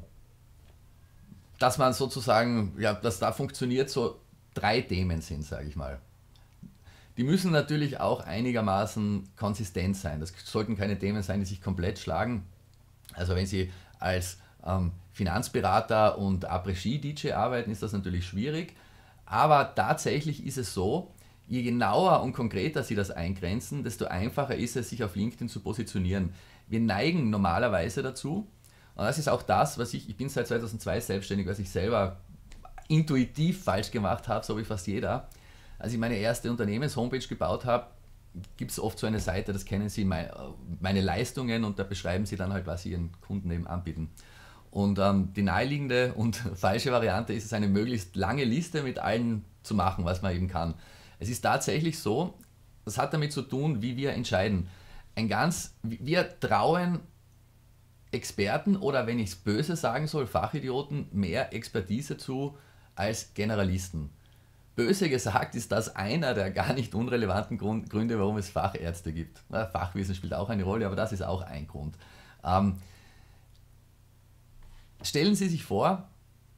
dass man sozusagen, ja, dass da funktioniert, so drei Themen sind, sage ich mal. Die müssen natürlich auch einigermaßen konsistent sein. Das sollten keine Themen sein, die sich komplett schlagen. Also wenn Sie als ähm, Finanzberater und Après-Ski-D J arbeiten, ist das natürlich schwierig. Aber tatsächlich ist es so, je genauer und konkreter Sie das eingrenzen, desto einfacher ist es, sich auf LinkedIn zu positionieren. Wir neigen normalerweise dazu, und das ist auch das, was ich, ich bin seit zweitausendzwei selbstständig, was ich selber intuitiv falsch gemacht habe, so wie fast jeder. Als ich meine erste Unternehmens-Homepage gebaut habe, gibt es oft so eine Seite, das kennen Sie, meine Leistungen, und da beschreiben Sie dann halt, was Sie Ihren Kunden eben anbieten. Und ähm, die naheliegende und falsche Variante ist es, eine möglichst lange Liste mit allen zu machen, was man eben kann. Es ist tatsächlich so, das hat damit zu tun, wie wir entscheiden. Ein ganz, wir trauen Experten oder, wenn ich es böse sagen soll, Fachidioten mehr Expertise zu als Generalisten. Böse gesagt ist das einer der gar nicht unrelevanten Grund, Gründe, warum es Fachärzte gibt. Na, Fachwissen spielt auch eine Rolle, aber das ist auch ein Grund. Ähm, stellen Sie sich vor,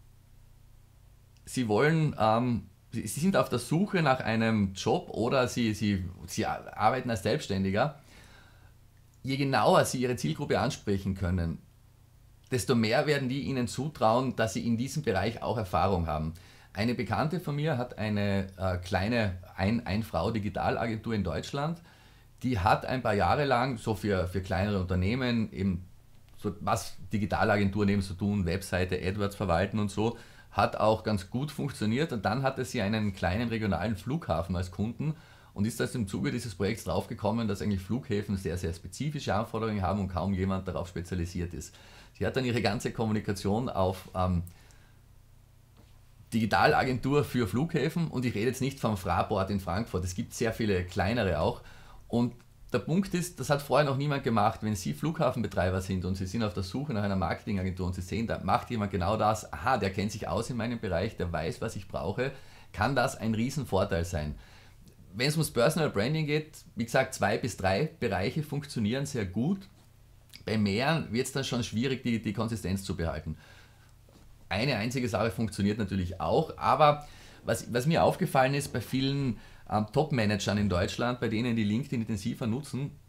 Sie wollen, ähm, Sie, Sie sind auf der Suche nach einem Job oder Sie, Sie, Sie arbeiten als Selbstständiger. Je genauer Sie Ihre Zielgruppe ansprechen können, desto mehr werden die Ihnen zutrauen, dass Sie in diesem Bereich auch Erfahrung haben. Eine Bekannte von mir hat eine äh, kleine Ein-Frau-Digitalagentur in Deutschland. Die hat ein paar Jahre lang so für, für kleinere Unternehmen, eben so, was Digitalagenturen eben so tun, Webseite, AdWords verwalten und so, hat auch ganz gut funktioniert. Und dann hatte sie einen kleinen regionalen Flughafen als Kunden und ist das im Zuge dieses Projekts draufgekommen, dass eigentlich Flughäfen sehr, sehr spezifische Anforderungen haben und kaum jemand darauf spezialisiert ist. Sie hat dann ihre ganze Kommunikation auf ähm, Digitalagentur für Flughäfen, und ich rede jetzt nicht vom Fraport in Frankfurt, es gibt sehr viele kleinere auch, und der Punkt ist, das hat vorher noch niemand gemacht. Wenn Sie Flughafenbetreiber sind und Sie sind auf der Suche nach einer Marketingagentur und Sie sehen, da macht jemand genau das, aha, der kennt sich aus in meinem Bereich, der weiß, was ich brauche, kann das ein Riesenvorteil sein. Wenn es ums Personal Branding geht, wie gesagt, zwei bis drei Bereiche funktionieren sehr gut. Bei mehreren wird es dann schon schwierig, die, die Konsistenz zu behalten. Eine einzige Sache funktioniert natürlich auch, aber was, was mir aufgefallen ist bei vielen ähm, Top-Managern in Deutschland, bei denen die LinkedIn intensiver nutzen,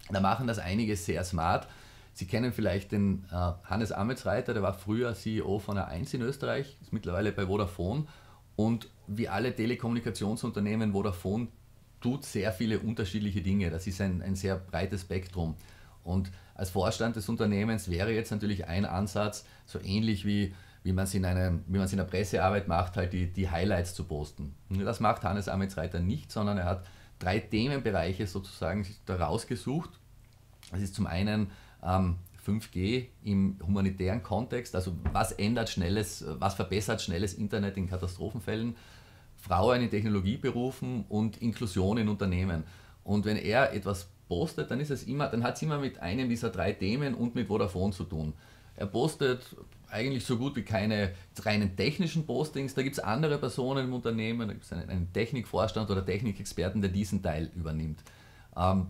Da machen das einige sehr smart. Sie kennen vielleicht den äh, Hannes Ametsreiter, der war früher C E O von A eins in Österreich, ist mittlerweile bei Vodafone. Und wie alle Telekommunikationsunternehmen, Vodafone tut sehr viele unterschiedliche Dinge. Das ist ein, ein sehr breites Spektrum. Und als Vorstand des Unternehmens wäre jetzt natürlich ein Ansatz, so ähnlich wie, wie man es in, einem, wie man es in der Pressearbeit macht, halt die, die Highlights zu posten. Und das macht Hannes Ametsreiter nicht, sondern er hat drei Themenbereiche sozusagen da rausgesucht. Das ist zum einen ähm, fünf G im humanitären Kontext, also was ändert schnelles, was verbessert schnelles Internet in Katastrophenfällen, Frauen in Technologieberufen und Inklusion in Unternehmen. Und wenn er etwas postet, dann ist es immer, dann hat es immer mit einem dieser drei Themen und mit Vodafone zu tun. Er postet eigentlich so gut wie keine reinen technischen Postings, da gibt es andere Personen im Unternehmen, da gibt es einen, einen Technikvorstand oder Technikexperten, der diesen Teil übernimmt. Ähm,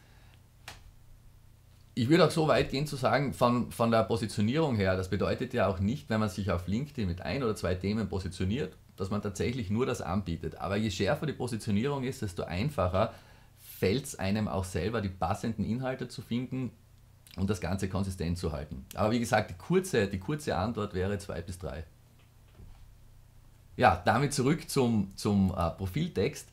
Ich würde auch so weit gehen zu sagen, von, von der Positionierung her, das bedeutet ja auch nicht, wenn man sich auf LinkedIn mit ein oder zwei Themen positioniert, dass man tatsächlich nur das anbietet. Aber je schärfer die Positionierung ist, desto einfacher fällt es einem auch selber, die passenden Inhalte zu finden und das Ganze konsistent zu halten. Aber wie gesagt, die kurze, die kurze Antwort wäre zwei bis drei. Ja, damit zurück zum, zum äh, Profiltext.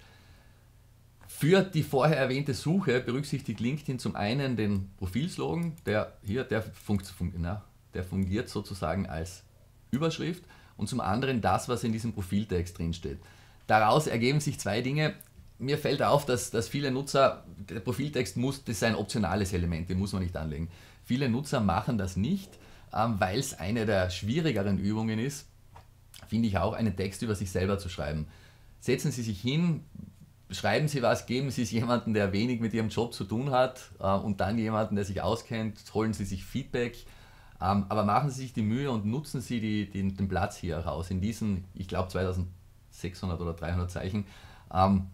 Für die vorher erwähnte Suche berücksichtigt LinkedIn zum einen den Profilslogan, der hier der, funkt, fun, na, der fungiert sozusagen als Überschrift, und zum anderen das, was in diesem Profiltext drinsteht. Daraus ergeben sich zwei Dinge. Mir fällt auf, dass, dass viele Nutzer, der Profiltext muss, das ist ein optionales Element, den muss man nicht anlegen. Viele Nutzer machen das nicht, ähm, weil es eine der schwierigeren Übungen ist, finde ich auch, einen Text über sich selber zu schreiben. Setzen Sie sich hin, schreiben Sie was, geben Sie es jemandem, der wenig mit Ihrem Job zu tun hat, äh, und dann jemanden, der sich auskennt, holen Sie sich Feedback, ähm, aber machen Sie sich die Mühe und nutzen Sie die, die, den Platz hier raus, in diesen, ich glaube, zweitausendsechshundert oder dreihundert Zeichen. Ähm,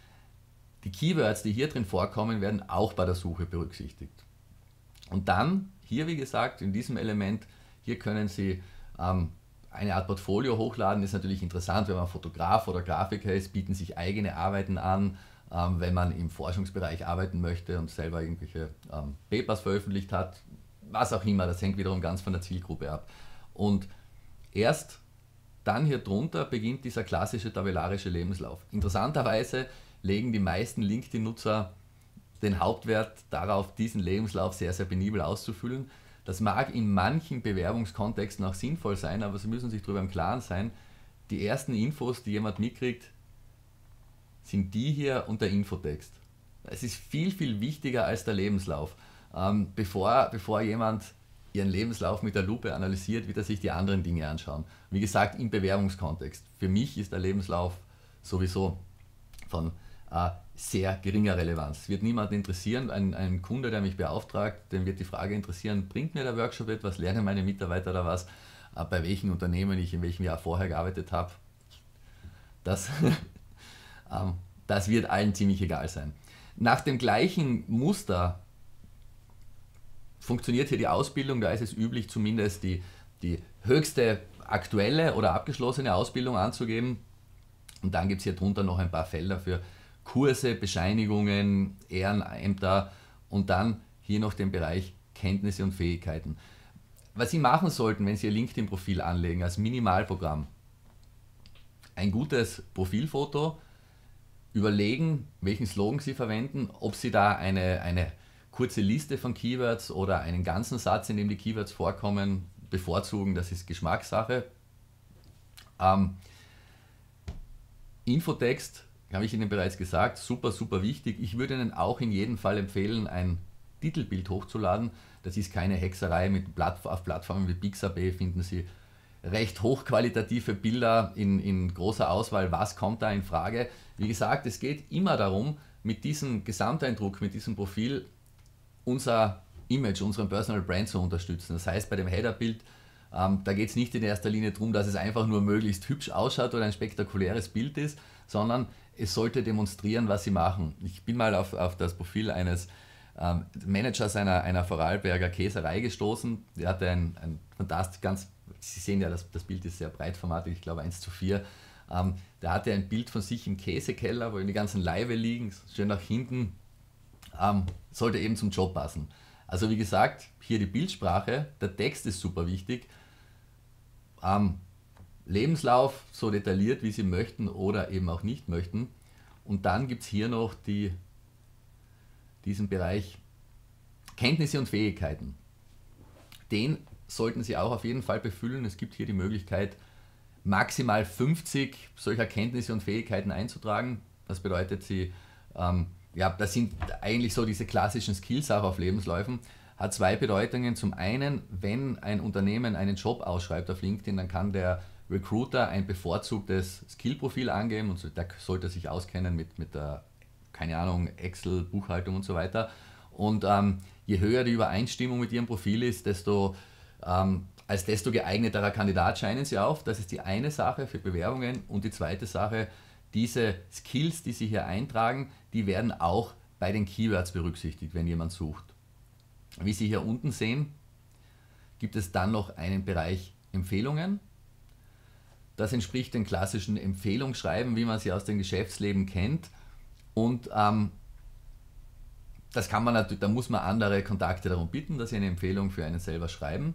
die Keywords, die hier drin vorkommen, werden auch bei der Suche berücksichtigt. Und dann, hier wie gesagt, in diesem Element, hier können Sie ähm, eine Art Portfolio hochladen. Ist natürlich interessant, wenn man Fotograf oder Grafiker ist, bieten sich eigene Arbeiten an, ähm, wenn man im Forschungsbereich arbeiten möchte und selber irgendwelche ähm, Papers veröffentlicht hat, was auch immer, das hängt wiederum ganz von der Zielgruppe ab. Und erst dann hier drunter beginnt dieser klassische tabellarische Lebenslauf. Interessanterweise legen die meisten LinkedIn-Nutzer den Hauptwert darauf, diesen Lebenslauf sehr, sehr penibel auszufüllen. Das mag in manchen Bewerbungskontexten auch sinnvoll sein, aber Sie müssen sich darüber im Klaren sein, die ersten Infos, die jemand mitkriegt, sind die hier und der Infotext. Es ist viel, viel wichtiger als der Lebenslauf. Ähm, bevor, bevor jemand Ihren Lebenslauf mit der Lupe analysiert, wird er sich die anderen Dinge anschauen. Wie gesagt, im Bewerbungskontext. Für mich ist der Lebenslauf sowieso von äh, sehr geringer Relevanz. Wird niemanden interessieren, ein, ein Kunde, der mich beauftragt, den wird die Frage interessieren, bringt mir der Workshop etwas, lernen meine Mitarbeiter da was, äh, bei welchen Unternehmen ich in welchem Jahr vorher gearbeitet habe. Das, ähm, das wird allen ziemlich egal sein. Nach dem gleichen Muster funktioniert hier die Ausbildung, da ist es üblich, zumindest die, die höchste aktuelle oder abgeschlossene Ausbildung anzugeben. Und dann gibt es hier drunter noch ein paar Felder für Kurse, Bescheinigungen, Ehrenämter und dann hier noch den Bereich Kenntnisse und Fähigkeiten. Was Sie machen sollten, wenn Sie Ihr LinkedIn-Profil anlegen als Minimalprogramm, ein gutes Profilfoto, überlegen, welchen Slogan Sie verwenden, ob Sie da eine, eine kurze Liste von Keywords oder einen ganzen Satz, in dem die Keywords vorkommen, bevorzugen, das ist Geschmackssache. Ähm, Infotext, habe ich Ihnen bereits gesagt, super, super wichtig. Ich würde Ihnen auch in jedem Fall empfehlen, ein Titelbild hochzuladen. Das ist keine Hexerei. Mit Platt, auf Plattformen wie Pixabay finden Sie recht hochqualitative Bilder in, in großer Auswahl. Was kommt da in Frage? Wie gesagt, es geht immer darum, mit diesem Gesamteindruck, mit diesem Profil unser Image, unseren Personal Brand zu unterstützen. Das heißt, bei dem Headerbild, ähm, da geht es nicht in erster Linie darum, dass es einfach nur möglichst hübsch ausschaut oder ein spektakuläres Bild ist, sondern es sollte demonstrieren, was Sie machen. Ich bin mal auf, auf das Profil eines ähm, Managers einer, einer Vorarlberger Käserei gestoßen. Der hatte ein, ein fantastisch, ganz, Sie sehen ja, das, das Bild ist sehr breitformatig, ich glaube eins zu vier. Ähm, der hatte ein Bild von sich im Käsekeller, wo die ganzen Laibe liegen, schön nach hinten ähm, sollte eben zum Job passen. Also wie gesagt, hier die Bildsprache, der Text ist super wichtig. Ähm, Lebenslauf so detailliert, wie Sie möchten oder eben auch nicht möchten. Und dann gibt es hier noch die, diesen Bereich Kenntnisse und Fähigkeiten. Den sollten Sie auch auf jeden Fall befüllen. Es gibt hier die Möglichkeit, maximal fünfzig solcher Kenntnisse und Fähigkeiten einzutragen. Das bedeutet, Sie, ähm, ja, das sind eigentlich so diese klassischen Skills auch auf Lebensläufen. Hat zwei Bedeutungen. Zum einen, wenn ein Unternehmen einen Job ausschreibt auf LinkedIn, dann kann der Recruiter ein bevorzugtes Skillprofil angeben und so, der sollte sich auskennen mit, mit der, keine Ahnung, Excel, Buchhaltung und so weiter. Und ähm, je höher die Übereinstimmung mit Ihrem Profil ist, desto, ähm, als desto geeigneterer Kandidat scheinen Sie auf. Das ist die eine Sache für Bewerbungen. Und die zweite Sache, diese Skills, die Sie hier eintragen, die werden auch bei den Keywords berücksichtigt, wenn jemand sucht. Wie Sie hier unten sehen, gibt es dann noch einen Bereich Empfehlungen. Das entspricht den klassischen Empfehlungsschreiben, wie man sie aus dem Geschäftsleben kennt. Und ähm, das kann man natürlich, da muss man andere Kontakte darum bitten, dass sie eine Empfehlung für einen selber schreiben.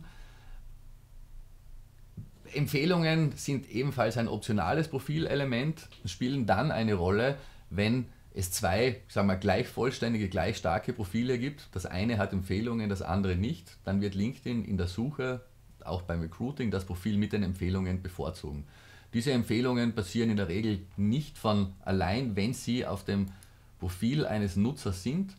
Empfehlungen sind ebenfalls ein optionales Profilelement, spielen dann eine Rolle, wenn es zwei, sagen wir, gleich vollständige, gleich starke Profile gibt. Das eine hat Empfehlungen, das andere nicht. Dann wird LinkedIn in der Suche, auch beim Recruiting, das Profil mit den Empfehlungen bevorzugen. Diese Empfehlungen passieren in der Regel nicht von allein, wenn sie auf dem Profil eines Nutzers sind.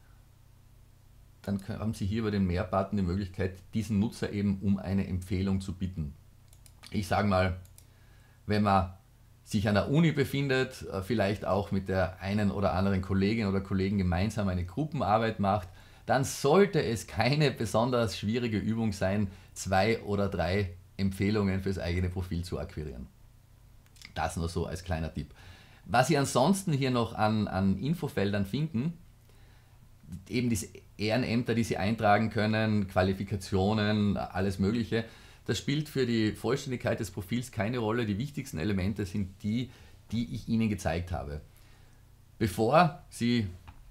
Dann haben Sie hier über den Mehr-Button die Möglichkeit, diesen Nutzer eben um eine Empfehlung zu bitten. Ich sage mal, wenn man sich an der Uni befindet, vielleicht auch mit der einen oder anderen Kollegin oder Kollegen gemeinsam eine Gruppenarbeit macht, dann sollte es keine besonders schwierige Übung sein, zwei oder drei Empfehlungen fürs eigene Profil zu akquirieren. Das nur so als kleiner Tipp. Was Sie ansonsten hier noch an, an Infofeldern finden, eben diese Ehrenämter, die Sie eintragen können, Qualifikationen, alles Mögliche, das spielt für die Vollständigkeit des Profils keine Rolle. Die wichtigsten Elemente sind die, die ich Ihnen gezeigt habe. Bevor Sie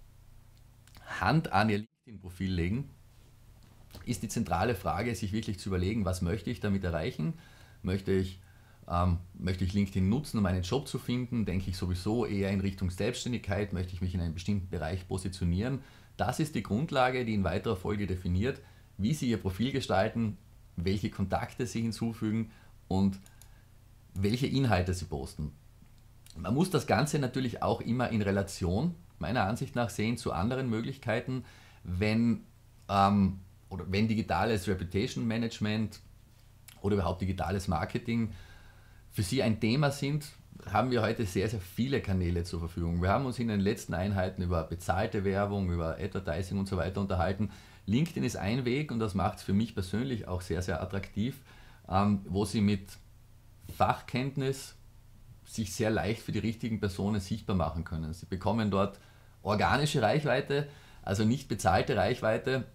Hand an Ihr LinkedIn-Profil legen, ist die zentrale Frage, sich wirklich zu überlegen, was möchte ich damit erreichen? Möchte ich, ähm, möchte ich LinkedIn nutzen, um einen Job zu finden? Denke ich sowieso eher in Richtung Selbstständigkeit? Möchte ich mich in einem bestimmten Bereich positionieren? Das ist die Grundlage, die in weiterer Folge definiert, wie Sie Ihr Profil gestalten, welche Kontakte Sie hinzufügen und welche Inhalte Sie posten. Man muss das Ganze natürlich auch immer in Relation, meiner Ansicht nach, sehen zu anderen Möglichkeiten, wenn, ähm, oder wenn digitales Reputation Management oder überhaupt digitales Marketing für Sie ein Thema sind, haben wir heute sehr, sehr viele Kanäle zur Verfügung. Wir haben uns in den letzten Einheiten über bezahlte Werbung, über Advertising und so weiter unterhalten. LinkedIn ist ein Weg und das macht es für mich persönlich auch sehr, sehr attraktiv, ähm, wo Sie mit Fachkenntnis sich sehr leicht für die richtigen Personen sichtbar machen können. Sie bekommen dort organische Reichweite, also nicht bezahlte Reichweite.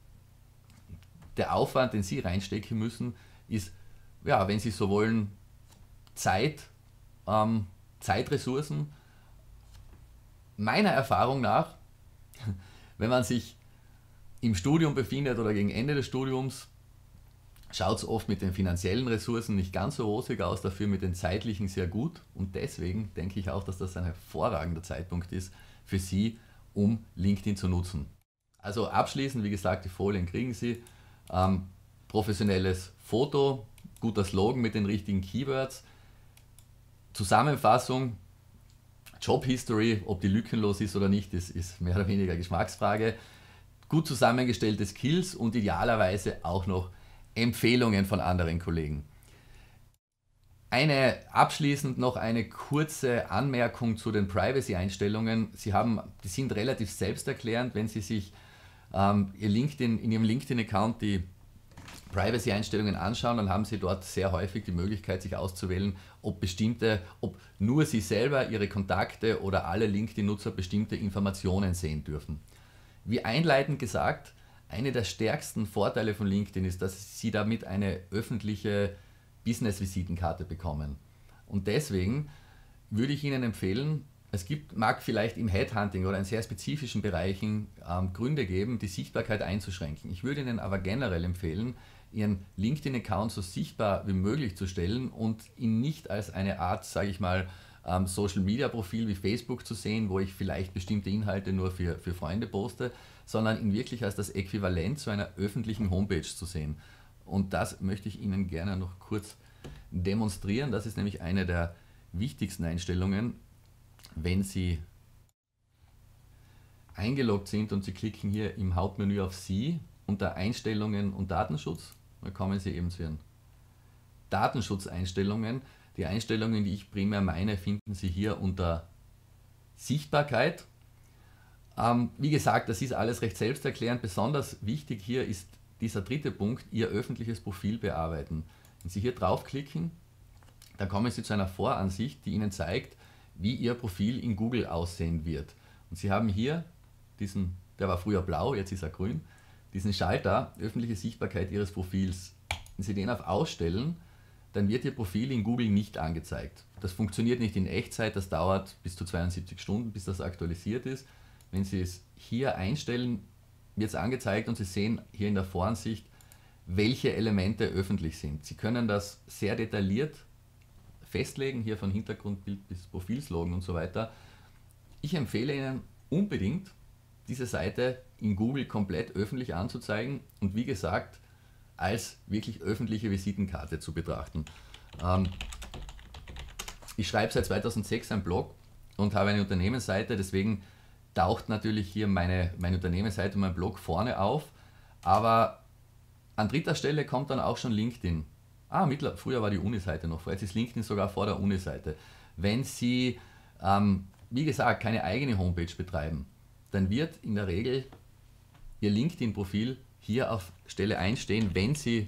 Der Aufwand, den Sie reinstecken müssen, ist, ja, wenn Sie so wollen, Zeit, ähm, Zeitressourcen. Meiner Erfahrung nach, wenn man sich im Studium befindet oder gegen Ende des Studiums, schaut es oft mit den finanziellen Ressourcen nicht ganz so rosig aus, dafür mit den zeitlichen sehr gut. Und deswegen denke ich auch, dass das ein hervorragender Zeitpunkt ist für Sie, um LinkedIn zu nutzen. Also abschließend, wie gesagt, die Folien kriegen Sie. Ähm, professionelles Foto, guter Slogan mit den richtigen Keywords. Zusammenfassung, Job History, ob die lückenlos ist oder nicht, ist, ist mehr oder weniger Geschmacksfrage. Gut zusammengestellte Skills und idealerweise auch noch Empfehlungen von anderen Kollegen. Eine, abschließend noch eine kurze Anmerkung zu den Privacy-Einstellungen. Sie haben, die sind relativ selbsterklärend, wenn Sie sich ähm, Ihr LinkedIn, in Ihrem LinkedIn-Account die Privacy-Einstellungen anschauen, dann haben Sie dort sehr häufig die Möglichkeit, sich auszuwählen, ob bestimmte, ob nur Sie selber, Ihre Kontakte oder alle LinkedIn-Nutzer bestimmte Informationen sehen dürfen. Wie einleitend gesagt, einer der stärksten Vorteile von LinkedIn ist, dass Sie damit eine öffentliche Business-Visitenkarte bekommen. Und deswegen würde ich Ihnen empfehlen, es gibt, mag vielleicht im Headhunting oder in sehr spezifischen Bereichen ähm, Gründe geben, die Sichtbarkeit einzuschränken. Ich würde Ihnen aber generell empfehlen, Ihren LinkedIn-Account so sichtbar wie möglich zu stellen und ihn nicht als eine Art, sage ich mal, ähm, Social-Media-Profil wie Facebook zu sehen, wo ich vielleicht bestimmte Inhalte nur für, für Freunde poste, sondern ihn wirklich als das Äquivalent zu einer öffentlichen Homepage zu sehen. Und das möchte ich Ihnen gerne noch kurz demonstrieren. Das ist nämlich eine der wichtigsten Einstellungen. Wenn Sie eingeloggt sind und Sie klicken hier im Hauptmenü auf Sie unter Einstellungen und Datenschutz, dann kommen Sie eben zu Ihren Datenschutzeinstellungen. Die Einstellungen, die ich primär meine, finden Sie hier unter Sichtbarkeit. Ähm, wie gesagt, das ist alles recht selbsterklärend. Besonders wichtig hier ist dieser dritte Punkt, Ihr öffentliches Profil bearbeiten. Wenn Sie hier draufklicken, dann kommen Sie zu einer Voransicht, die Ihnen zeigt, wie Ihr Profil in Google aussehen wird. Und Sie haben hier diesen, der war früher blau, jetzt ist er grün, diesen Schalter, öffentliche Sichtbarkeit Ihres Profils. Wenn Sie den auf Ausstellen, dann wird Ihr Profil in Google nicht angezeigt. Das funktioniert nicht in Echtzeit, das dauert bis zu zweiundsiebzig Stunden, bis das aktualisiert ist. Wenn Sie es hier einstellen, wird es angezeigt und Sie sehen hier in der Voransicht, welche Elemente öffentlich sind. Sie können das sehr detailliert festlegen, hier von Hintergrundbild bis Profilslogan und so weiter. Ich empfehle Ihnen unbedingt, diese Seite in Google komplett öffentlich anzuzeigen und wie gesagt, als wirklich öffentliche Visitenkarte zu betrachten. Ähm, ich schreibe seit zweitausendsechs einen Blog und habe eine Unternehmensseite, deswegen taucht natürlich hier meine, meine Unternehmensseite und mein Blog vorne auf, aber an dritter Stelle kommt dann auch schon LinkedIn. Ah, mittler, früher war die Uni-Seite noch, jetzt ist LinkedIn sogar vor der Uni-Seite. Wenn Sie, ähm, wie gesagt, keine eigene Homepage betreiben, dann wird in der Regel Ihr LinkedIn-Profil hier auf Stelle eins stehen, wenn Sie,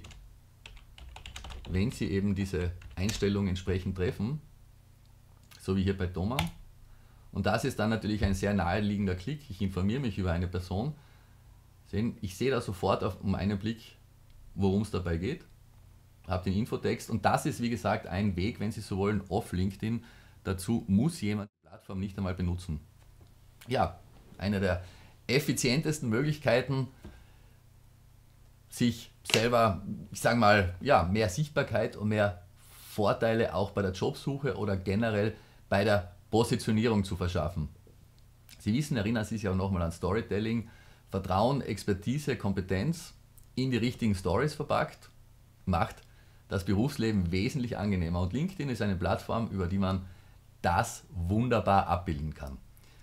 wenn Sie eben diese Einstellung entsprechend treffen, so wie hier bei Thomas. Und das ist dann natürlich ein sehr naheliegender Klick. Ich informiere mich über eine Person. Sehen, ich sehe da sofort auf, um einen Blick, worum es dabei geht. Habe den Infotext und das ist wie gesagt ein Weg, wenn Sie so wollen, auf LinkedIn. Dazu muss jemand die Plattform nicht einmal benutzen. Ja, eine der effizientesten Möglichkeiten, sich selber, ich sage mal, ja, mehr Sichtbarkeit und mehr Vorteile auch bei der Jobsuche oder generell bei der Positionierung zu verschaffen. Sie wissen, erinnern Sie sich auch nochmal an Storytelling, Vertrauen, Expertise, Kompetenz in die richtigen Stories verpackt, macht das Berufsleben wesentlich angenehmer. Und LinkedIn ist eine Plattform, über die man das wunderbar abbilden kann.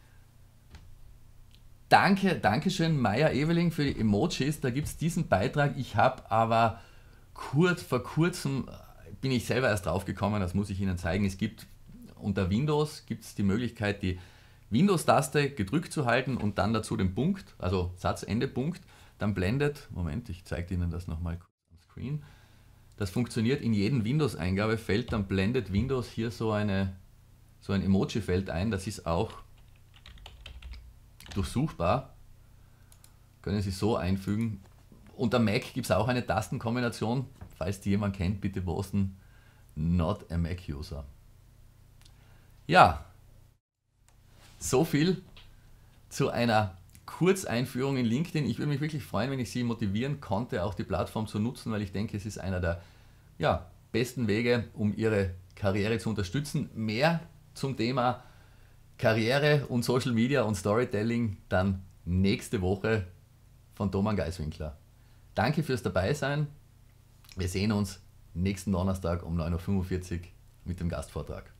Danke, Dankeschön, Maya Eveling, für die Emojis. Da gibt es diesen Beitrag. Ich habe aber kurz, vor kurzem, bin ich selber erst drauf gekommen, das muss ich Ihnen zeigen. Es gibt unter Windows gibt es die Möglichkeit, die Windows-Taste gedrückt zu halten und dann dazu den Punkt, also Satzende Punkt, dann blendet, Moment, ich zeige Ihnen das nochmal kurz am Screen. Das funktioniert in jedem Windows-Eingabefeld, dann blendet Windows hier so, eine, so ein Emoji-Feld ein, das ist auch durchsuchbar, können Sie so einfügen. Unter Mac gibt es auch eine Tastenkombination, falls die jemand kennt, bitte posten, not a Mac-User. Ja, so viel zu einer Kurzeinführung in LinkedIn. Ich würde mich wirklich freuen, wenn ich Sie motivieren konnte, auch die Plattform zu nutzen, weil ich denke, es ist einer der ja, besten Wege, um Ihre Karriere zu unterstützen. Mehr zum Thema Karriere und Social Media und Storytelling dann nächste Woche von Thomas Geiswinkler. Danke fürs Dabeisein. Wir sehen uns nächsten Donnerstag um neun Uhr fünfundvierzig mit dem Gastvortrag.